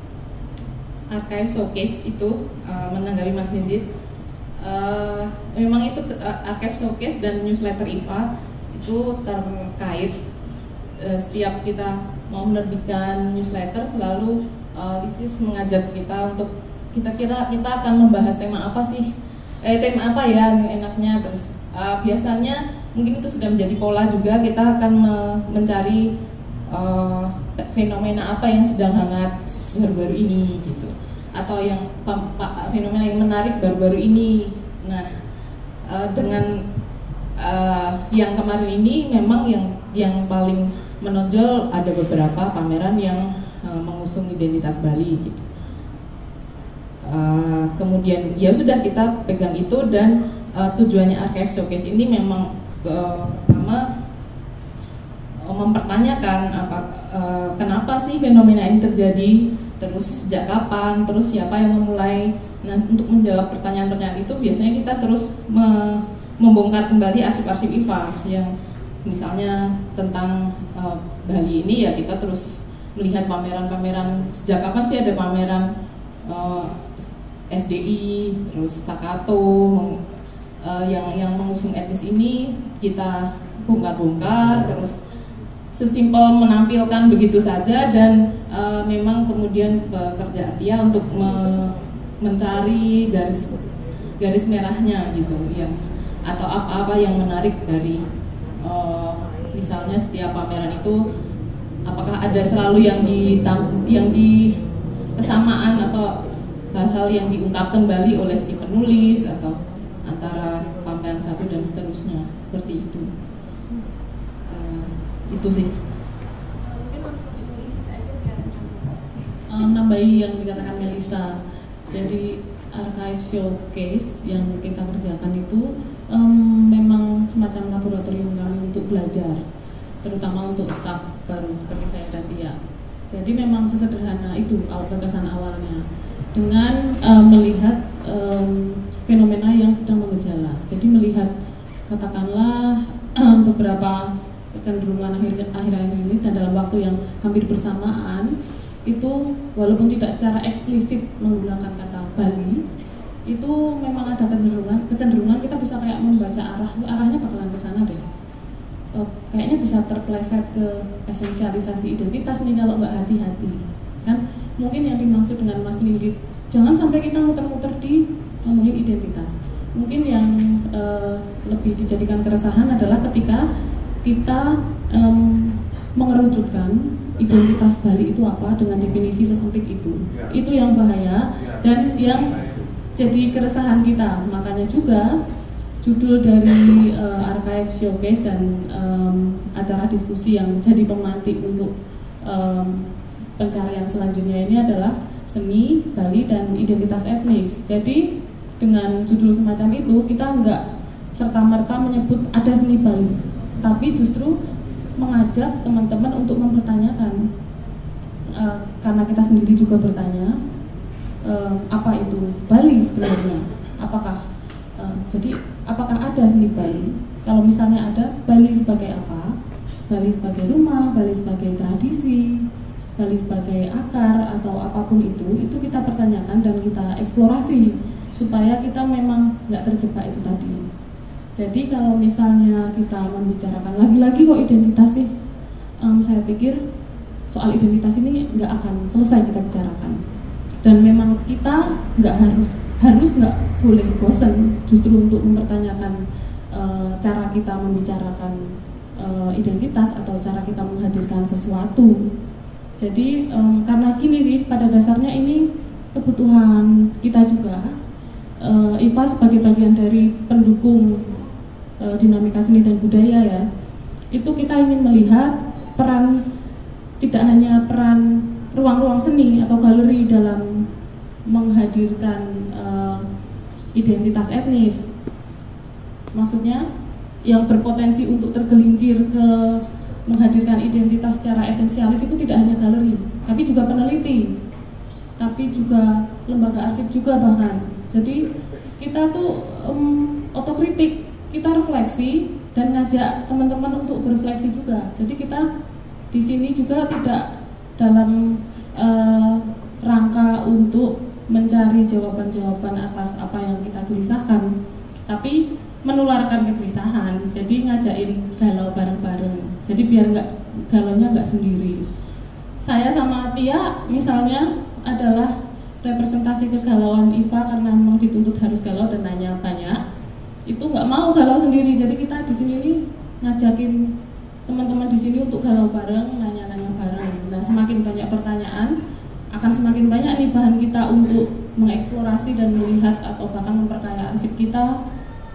archive showcase itu uh, menanggapi Mas Nidit, uh, memang itu uh, archive showcase dan newsletter I F A itu terkait. Uh, setiap kita mau menerbitkan newsletter selalu uh, Lisis mengajak kita untuk kita kira kita akan membahas tema apa sih, eh tema apa ya enaknya. Terus uh, biasanya mungkin itu sudah menjadi pola juga, kita akan me mencari uh, fenomena apa yang sedang hangat baru-baru ini gitu, atau yang fenomena yang menarik baru-baru ini. Nah uh, dengan uh, yang kemarin ini memang yang yang paling menonjol ada beberapa pameran yang uh, mengusung identitas Bali gitu. uh, kemudian ya sudah kita pegang itu dan uh, tujuannya Archive Showcase ini memang uh, pertama uh, mempertanyakan apa uh, kenapa sih fenomena ini terjadi, terus sejak kapan, terus siapa yang memulai. Nah, untuk menjawab pertanyaan-pertanyaan itu biasanya kita terus me membongkar kembali arsip-arsip I F A yang misalnya tentang uh, Bali ini, ya kita terus melihat pameran-pameran, sejak kapan sih ada pameran uh, S D I, terus Sakato uh, yang yang mengusung etnis ini kita bongkar-bongkar, terus sesimpel menampilkan begitu saja dan uh, memang kemudian pekerjaan dia untuk me mencari garis garis merahnya gitu ya, atau apa-apa yang menarik dari uh, misalnya setiap pameran itu apakah ada selalu yang di yang di kesamaan apa hal-hal yang diungkapkan Bali oleh si penulis atau antara pameran satu dan seterusnya seperti itu. Uh, itu sih. Um, nambahi yang dikatakan Melisa. Jadi Archive Showcase yang kita kerjakan itu um, memang semacam laboratorium kami untuk belajar, terutama untuk staf baru seperti saya tadi ya. Jadi memang sesederhana itu gagasan awalnya, dengan um, melihat um, fenomena yang sedang mengejala. Jadi melihat katakanlah um, beberapa kecenderungan akhir-akhir ini dan dalam waktu yang hampir bersamaan itu, walaupun tidak secara eksplisit menggunakan kata Bali, itu memang ada kecenderungan kecenderungan kita bisa kayak membaca arah arahnya bakalan ke sana deh. E, kayaknya bisa terpleset ke esensialisasi identitas nih kalau nggak hati-hati. Kan mungkin yang dimaksud dengan Mas Nindit, jangan sampai kita muter-muter di ngomongin identitas. Mungkin yang e, lebih dijadikan keresahan adalah ketika kita e, mengerucutkan identitas Bali itu apa dengan definisi sesempit itu. Ya. Itu yang bahaya ya. Dan yang jadi keresahan kita. Makanya juga judul dari uh, Archive Showcase dan um, acara diskusi yang jadi pemantik untuk um, pencarian selanjutnya ini adalah seni Bali dan identitas etnis. Jadi dengan judul semacam itu kita enggak serta-merta menyebut ada seni Bali, tapi justru mengajak teman-teman untuk mempertanyakan, uh, karena kita sendiri juga bertanya uh, apa itu Bali sebenarnya, apakah uh, jadi apakah ada seni Bali, kalau misalnya ada, Bali sebagai apa, Bali sebagai rumah, Bali sebagai tradisi, Bali sebagai akar atau apapun itu, itu kita pertanyakan dan kita eksplorasi supaya kita memang nggak terjebak itu tadi. Jadi kalau misalnya kita membicarakan lagi-lagi kok identitas sih, um, saya pikir soal identitas ini nggak akan selesai kita bicarakan. Dan memang kita nggak harus harus nggak boleh bosan justru untuk mempertanyakan uh, cara kita membicarakan uh, identitas atau cara kita menghadirkan sesuatu. Jadi um, karena gini sih, pada dasarnya ini kebutuhan kita juga. Uh, I F A sebagai bagian dari pendukung dinamika seni dan budaya ya, itu kita ingin melihat peran, tidak hanya peran ruang-ruang seni atau galeri dalam menghadirkan uh, identitas etnis, maksudnya yang berpotensi untuk tergelincir ke menghadirkan identitas secara esensialis itu tidak hanya galeri, tapi juga peneliti, tapi juga lembaga arsip juga bahkan. Jadi kita tuh um, otokritik, kita refleksi dan ngajak teman-teman untuk berefleksi juga. Jadi kita di sini juga tidak dalam uh, rangka untuk mencari jawaban-jawaban atas apa yang kita gelisahkan, tapi menularkan kegelisahan. Jadi ngajakin galau bareng-bareng. Jadi biar nggak galaunya nggak sendiri. Saya sama Tia misalnya adalah representasi kegalauan I F A karena memang dituntut harus galau dan nanya banyak. Itu nggak mau galau sendiri, jadi kita di sini nih ngajakin teman-teman di sini untuk galau bareng, nanya-nanya bareng. Nah, semakin banyak pertanyaan, akan semakin banyak nih bahan kita untuk mengeksplorasi dan melihat atau bahkan memperkaya arsip kita.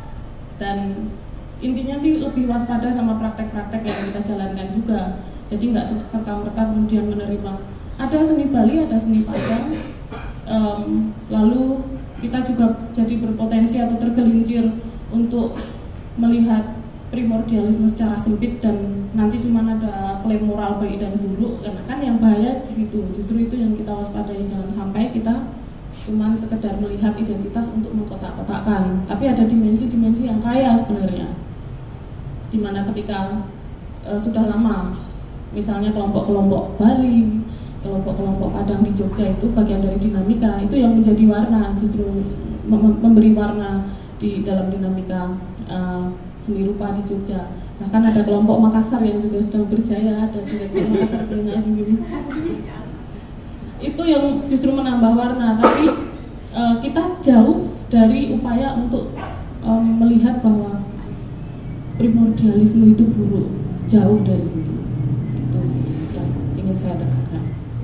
Dan intinya sih lebih waspada sama praktek-praktek yang kita jalankan juga. Jadi nggak serta-merta kemudian menerima ada seni Bali, ada seni Padang, um, lalu kita juga jadi berpotensi atau tergelincir untuk melihat primordialisme secara sempit dan nanti cuma ada klaim moral baik dan buruk, karena kan yang bahaya di situ. Justru itu yang kita waspadai, jangan sampai kita cuma sekedar melihat identitas untuk mengkotak-kotakkan, tapi ada dimensi-dimensi yang kaya sebenarnya, dimana ketika e, sudah lama misalnya kelompok-kelompok Bali, kelompok-kelompok Padang di Jogja itu bagian dari dinamika itu yang menjadi warna, justru mem memberi warna di dalam dinamika uh, seni rupa di Jogja. Bahkan ada kelompok Makassar yang juga sedang berjaya, ada direktur Makassar Kuliner di sini. Itu yang justru menambah warna, tapi uh, kita jauh dari upaya untuk um, melihat bahwa primordialisme itu buruk, jauh dari situ. Itu sih yang ingin saya tekankan.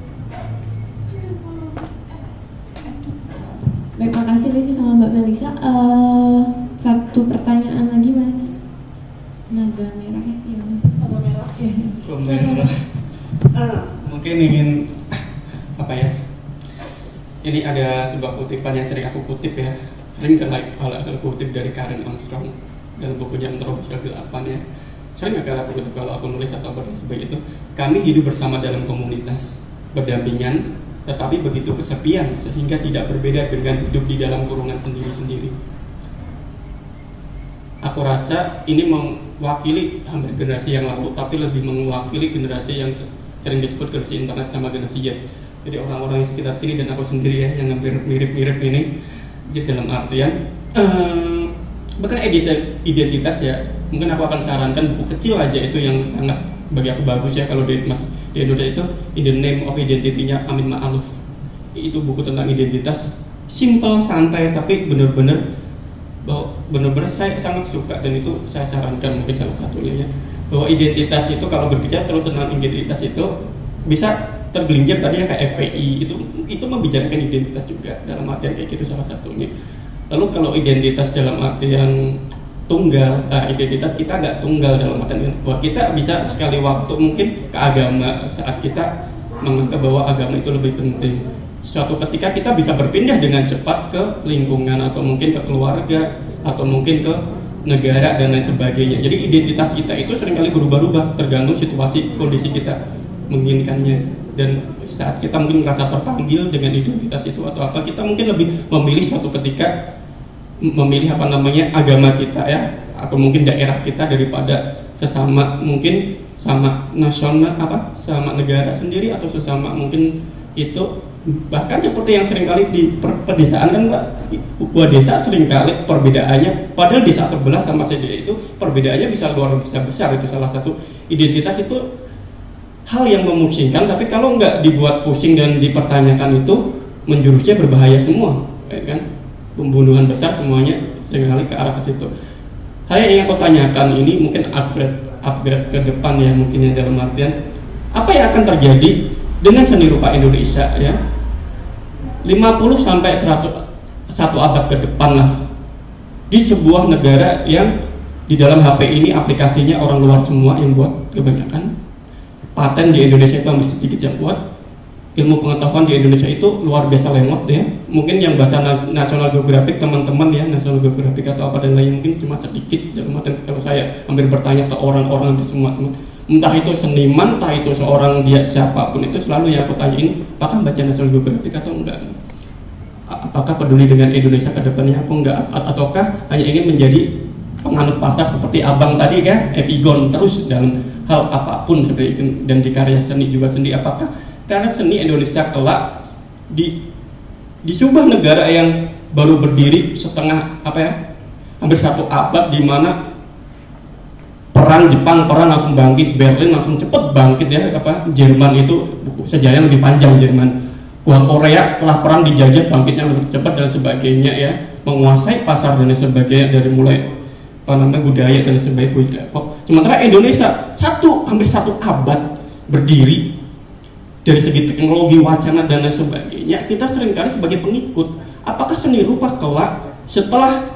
Baik, makasih Lisi sama Mbak Melisa. Uh, satu pertanyaan lagi Mas. Naga merah ya, iya Mas. Naga merah. Oh, merah. Uh, mungkin ingin apa ya? Ini ada sebuah kutipan yang sering aku kutip ya. Sering kalau aku kutip dari Karen Armstrong dalam bukunya Antropologi Kegelapan ya. Sering agak aku kutip kalau aku nulis atau apa sebagai itu. Kami hidup bersama dalam komunitas, berdampingan, tetapi begitu kesepian sehingga tidak berbeda dengan hidup di dalam kurungan sendiri-sendiri. Aku rasa ini mewakili hampir generasi yang lalu, tapi lebih mewakili generasi yang sering disebut generasi internet sama generasi Y. Jadi orang-orang yang sekitar sini dan aku sendiri ya, yang hampir mirip-mirip ini. Jadi dalam artian uh, bukan identitas ya, mungkin aku akan sarankan buku kecil aja itu yang sangat bagi aku bagus ya kalau di, di Indonesia itu In the Name of Identity-nya Amin Ma'aluf. Itu buku tentang identitas, simple, santai, tapi benar-benar bahwa benar-benar saya sangat suka, dan itu saya sarankan mungkin salah satunya ya, bahwa identitas itu kalau berbicara terus tentang identitas itu bisa tergelincir tadi yang kayak F P I itu itu membicarakan identitas juga dalam artian kayak gitu salah satunya. Lalu kalau identitas dalam artian tunggal, nah identitas kita nggak tunggal dalam artian bahwa kita bisa sekali waktu mungkin ke agama saat kita menganggap bahwa agama itu lebih penting. Suatu ketika kita bisa berpindah dengan cepat ke lingkungan atau mungkin ke keluarga atau mungkin ke negara dan lain sebagainya. Jadi identitas kita itu seringkali berubah-ubah tergantung situasi kondisi kita menginginkannya, dan saat kita mungkin merasa terpanggil dengan identitas itu atau apa, kita mungkin lebih memilih suatu ketika memilih apa namanya agama kita ya, atau mungkin daerah kita daripada sesama mungkin sama nasional apa sama negara sendiri atau sesama mungkin itu. Bahkan seperti yang seringkali di pedesaan kan Mbak, buah desa seringkali perbedaannya, padahal desa sebelah sama saja itu perbedaannya bisa luar biasa besar. Itu salah satu identitas itu hal yang memusingkan, tapi kalau nggak dibuat pusing dan dipertanyakan itu menjurusnya berbahaya semua, ya kan? Pembunuhan besar semuanya seringkali ke arah ke situ. Hal yang ingin aku tanyakan ini mungkin upgrade upgrade ke depan ya, mungkin yang dalam artian apa yang akan terjadi dengan seni rupa Indonesia ya lima puluh sampai seratus satu abad ke depan lah, di sebuah negara yang di dalam H P ini aplikasinya orang luar semua yang buat kebanyakan, paten di Indonesia itu masih sedikit yang buat, ilmu pengetahuan di Indonesia itu luar biasa lemot ya. Mungkin yang baca National Geographic teman-teman ya, National Geographic atau apa dan lain mungkin cuma sedikit. Dalam artian kalau saya hampir bertanya ke orang-orang di semua teman, entah itu seniman, entah itu seorang dia siapapun, itu selalu yang aku tanyain, apakah baca National Geographic atau enggak, apakah peduli dengan Indonesia ke depannya apa enggak, ataukah hanya ingin menjadi penganut pasar seperti abang tadi kan, epigon terus dalam hal apapun seperti itu. Dan di karya seni juga sendiri, apakah karena seni Indonesia kelak di di sebuah negara yang baru berdiri setengah apa ya hampir satu abad, di mana perang Jepang perang langsung bangkit, Berlin langsung cepet bangkit ya, apa Jerman itu sejarahnya lebih panjang, Jerman, Wah Korea setelah perang dijajah bangkitnya lebih cepat dan sebagainya ya, menguasai pasar dan sebagainya dari mulai apa namanya budaya dan sebagainya. Sementara Indonesia satu hampir satu abad berdiri, dari segi teknologi, wacana dan lain sebagainya kita seringkali sebagai pengikut. Apakah seni rupa kelak setelah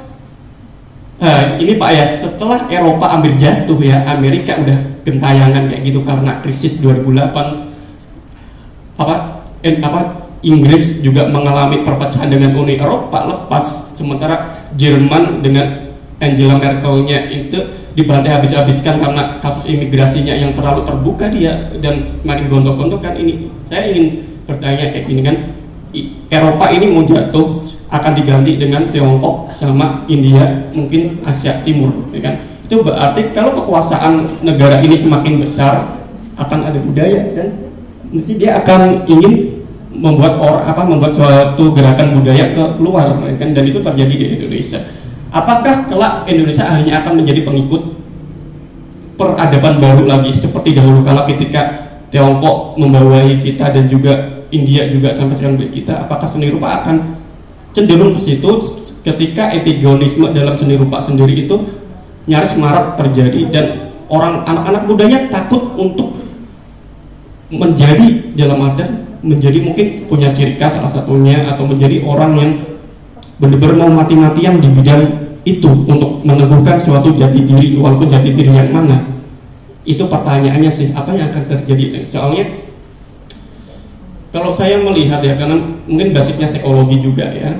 Nah, ini Pak ya, setelah Eropa hampir jatuh ya, Amerika udah gentayangan kayak gitu karena krisis dua ribu delapan, apa, eh, apa Inggris juga mengalami perpecahan dengan Uni Eropa lepas, sementara Jerman dengan Angela Merkel-nya itu dibantai habis-habiskan karena kasus imigrasinya yang terlalu terbuka dia dan makin gontok-gontokan. Ini saya ingin bertanya kayak gini kan, Eropa ini mau jatuh akan diganti dengan Tiongkok sama India, mungkin Asia Timur, ya kan? Itu berarti kalau kekuasaan negara ini semakin besar akan ada budaya kan? Mesti dia akan ingin membuat orang apa membuat suatu gerakan budaya ke luar, ya kan? Dan itu terjadi di Indonesia. Apakah kelak Indonesia hanya akan menjadi pengikut peradaban baru lagi seperti dahulu kala ketika Tiongkok membawahi kita dan juga India juga sampai sekarang kita? Apakah seni rupa akan cenderung ke situ ketika epigonisme dalam seni rupa sendiri itu nyaris marak terjadi dan orang anak-anak mudanya takut untuk menjadi dalam artian menjadi mungkin punya ciri khas salah satunya atau menjadi orang yang benar-benar mau mati-matian di bidang itu untuk meneguhkan suatu jati diri walaupun jati diri yang mana. Itu pertanyaannya sih, apa yang akan terjadi? Soalnya kalau saya melihat ya, karena mungkin basicnya psikologi juga ya,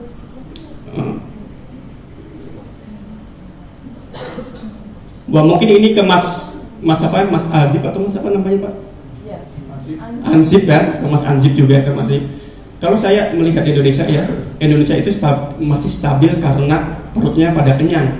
wah mungkin ini ke Mas Mas apa Mas Adib atau Mas apa namanya Pak? Ansip ya, ke Mas Anjib juga ke Mas Anjib. Kalau saya melihat Indonesia ya, Indonesia itu stab, masih stabil karena perutnya pada kenyang.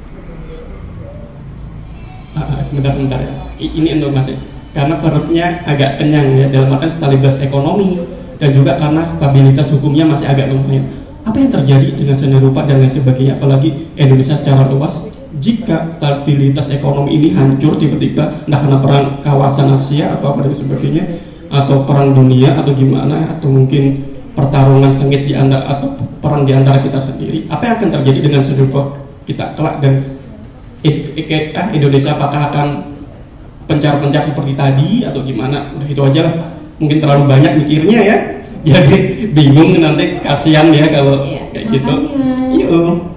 Ah, sebentar-sebentar ya. Ini untuk Mas. Karena perutnya agak kenyang ya, dalam artian stabilitas ekonomi dan juga karena stabilitas hukumnya masih agak lumayan. Apa yang terjadi dengan seni rupa dan lain sebagainya, apalagi Indonesia secara luas, jika stabilitas ekonomi ini hancur tiba-tiba, entah karena perang kawasan Asia atau apa dan sebagainya, atau perang dunia atau gimana, atau mungkin pertarungan sengit di antara atau perang di antara kita sendiri, apa yang akan terjadi dengan seni rupa kita kelak? Dan Indonesia apakah akan pencar-pencar seperti tadi atau gimana? Udah itu aja lah, mungkin terlalu banyak mikirnya ya, jadi bingung nanti, kasihan ya kalau ya, kayak gitu. Iya.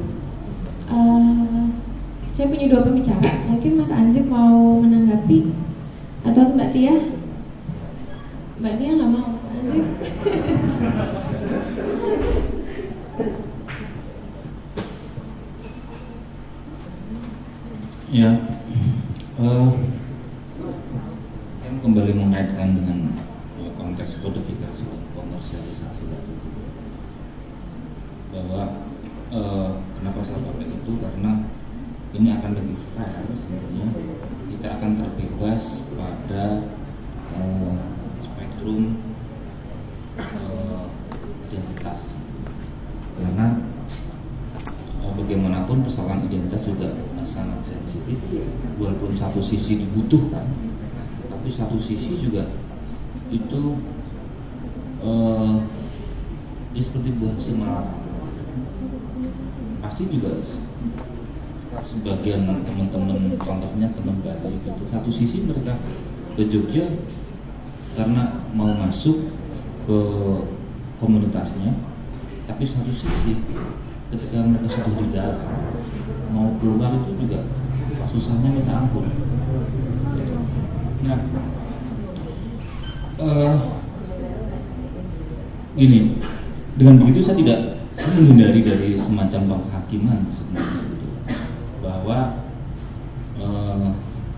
Uh, saya punya dua pembicara, mungkin Mas Anzib mau menanggapi atau Mbak Tia? Mbak Tia nggak mau, Mas Anzib. Ya, uh, yang kembali mengaitkan dengan uh, konteks kodifikasi dan komersialisasi tadi, bahwa uh, kenapa saya pakai itu karena ini akan lebih fair sebenarnya, kita akan terbebas pada uh, spektrum uh, identitas, karena uh, bagaimanapun persoalan identitas juga sangat sensitif, walaupun satu sisi dibutuhkan, tapi satu sisi juga itu uh, ya seperti buah semalakama. Pasti juga sebagian teman-teman, contohnya teman Bali itu, satu sisi mereka ke Jogja karena mau masuk ke komunitasnya, tapi satu sisi ketika mereka sudah di dalam mau keluar itu juga susahnya minta ampun. Nah, uh, gini, dengan begitu saya tidak saya menghindari dari semacam penghakiman sebenarnya gitu, bahwa uh,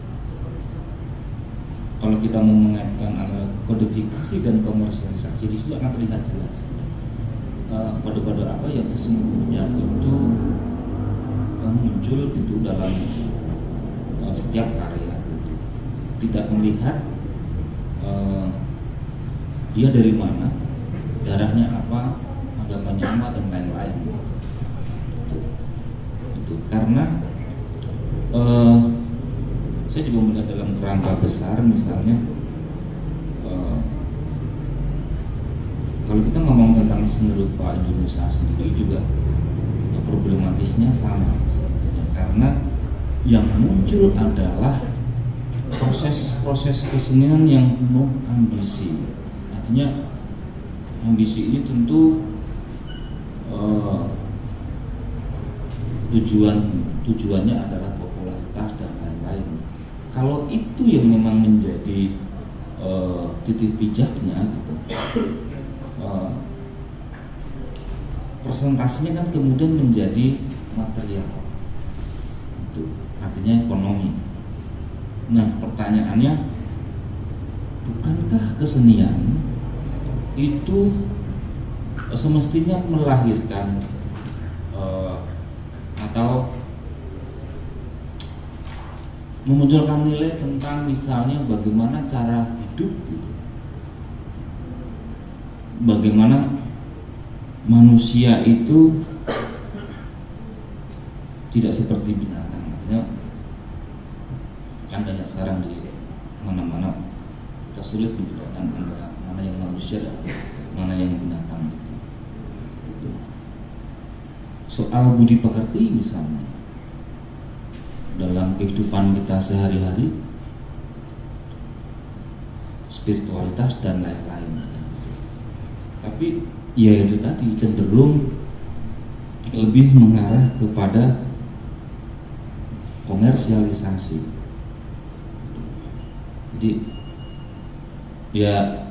kalau kita mau mengaitkan antara kodifikasi dan komersialisasi, di situ akan terlihat jelas uh, pada-pada apa yang sesungguhnya itu muncul itu dalam uh, setiap karya gitu. Tidak melihat uh, dia dari mana, darahnya apa, agamanya apa dan lain-lain gitu. Itu karena uh, saya juga melihat dalam kerangka besar, misalnya uh, kalau kita ngomong tentang seni rupa Indonesia sendiri juga ya, problematisnya sama sebenarnya, karena yang muncul adalah proses-proses kesenian yang penuh ambisi. Artinya ambisi ini tentu uh, tujuan tujuannya adalah popularitas dan lain-lain. Kalau itu yang memang menjadi uh, titik pijaknya gitu, uh, presentasinya kan kemudian menjadi material, itu artinya ekonomi. Nah, pertanyaannya, bukankah kesenian itu semestinya melahirkan uh, atau memunculkan nilai tentang misalnya bagaimana cara hidup gitu. Bagaimana manusia itu tidak seperti binatang. Artinya kan banyak sekarang di mana-mana kita sulit membedakan antara mana yang manusia dan mana yang binatang gitu. Gitu. Soal budi pekerti misalnya dalam kehidupan kita sehari-hari, spiritualitas dan lain-lain. Tapi ya itu tadi cenderung lebih mengarah kepada komersialisasi. Jadi ya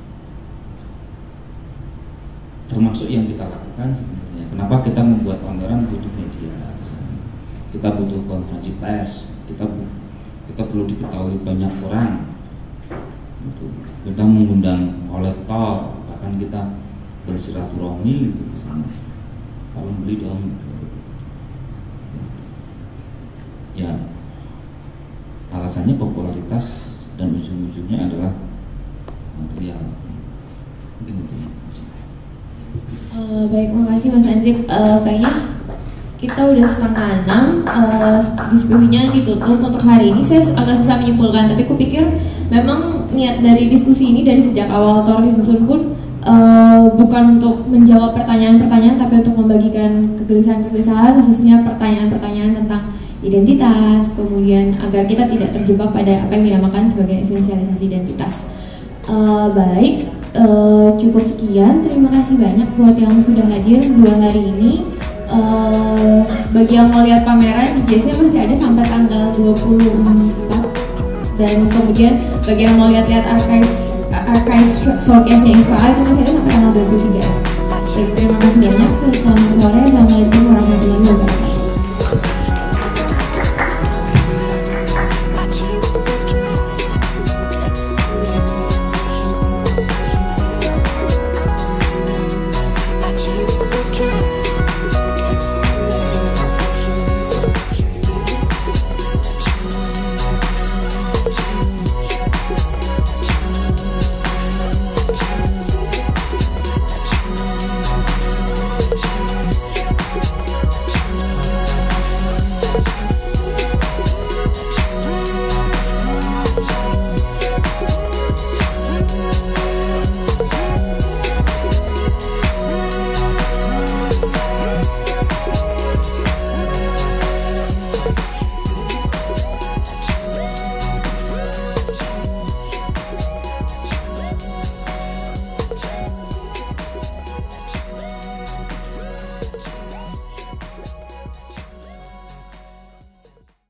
termasuk yang kita lakukan sebenarnya. Kenapa kita membuat pameran butuh media? Kita butuh konferensi pers. Kita kita perlu diketahui banyak orang. Kita mengundang kolektor, bahkan kita bersilaturahmi gitu misalnya. Kalau beli dong. Ya, alasannya popularitas dan ujung-ujungnya adalah material. Mungkin itu. Uh, baik, makasih Mas Anjib. Uh, kayaknya kita udah setengah enam, uh, diskusinya ditutup untuk hari ini. Saya agak susah menyimpulkan, tapi aku pikir memang niat dari diskusi ini dari sejak awal Torah disusun pun uh, bukan untuk menjawab pertanyaan-pertanyaan, tapi untuk membagikan kegelisahan-kegelisahan, khususnya pertanyaan-pertanyaan tentang identitas, kemudian agar kita tidak terjebak pada apa yang dinamakan sebagai esensialisasi identitas. Uh, baik, uh, cukup sekian. Terima kasih banyak buat yang sudah hadir dua hari ini. Uh, bagi yang mau lihat pameran di J C masih ada sampai tanggal dua puluh empat, dan kemudian bagi yang mau lihat-lihat archive archive showcase yang I F A itu masih ada sampai tanggal dua puluh tiga. Baik, terima kasih banyak. Selamat sore. Assalamualaikum warahmatullahi wabarakatuh.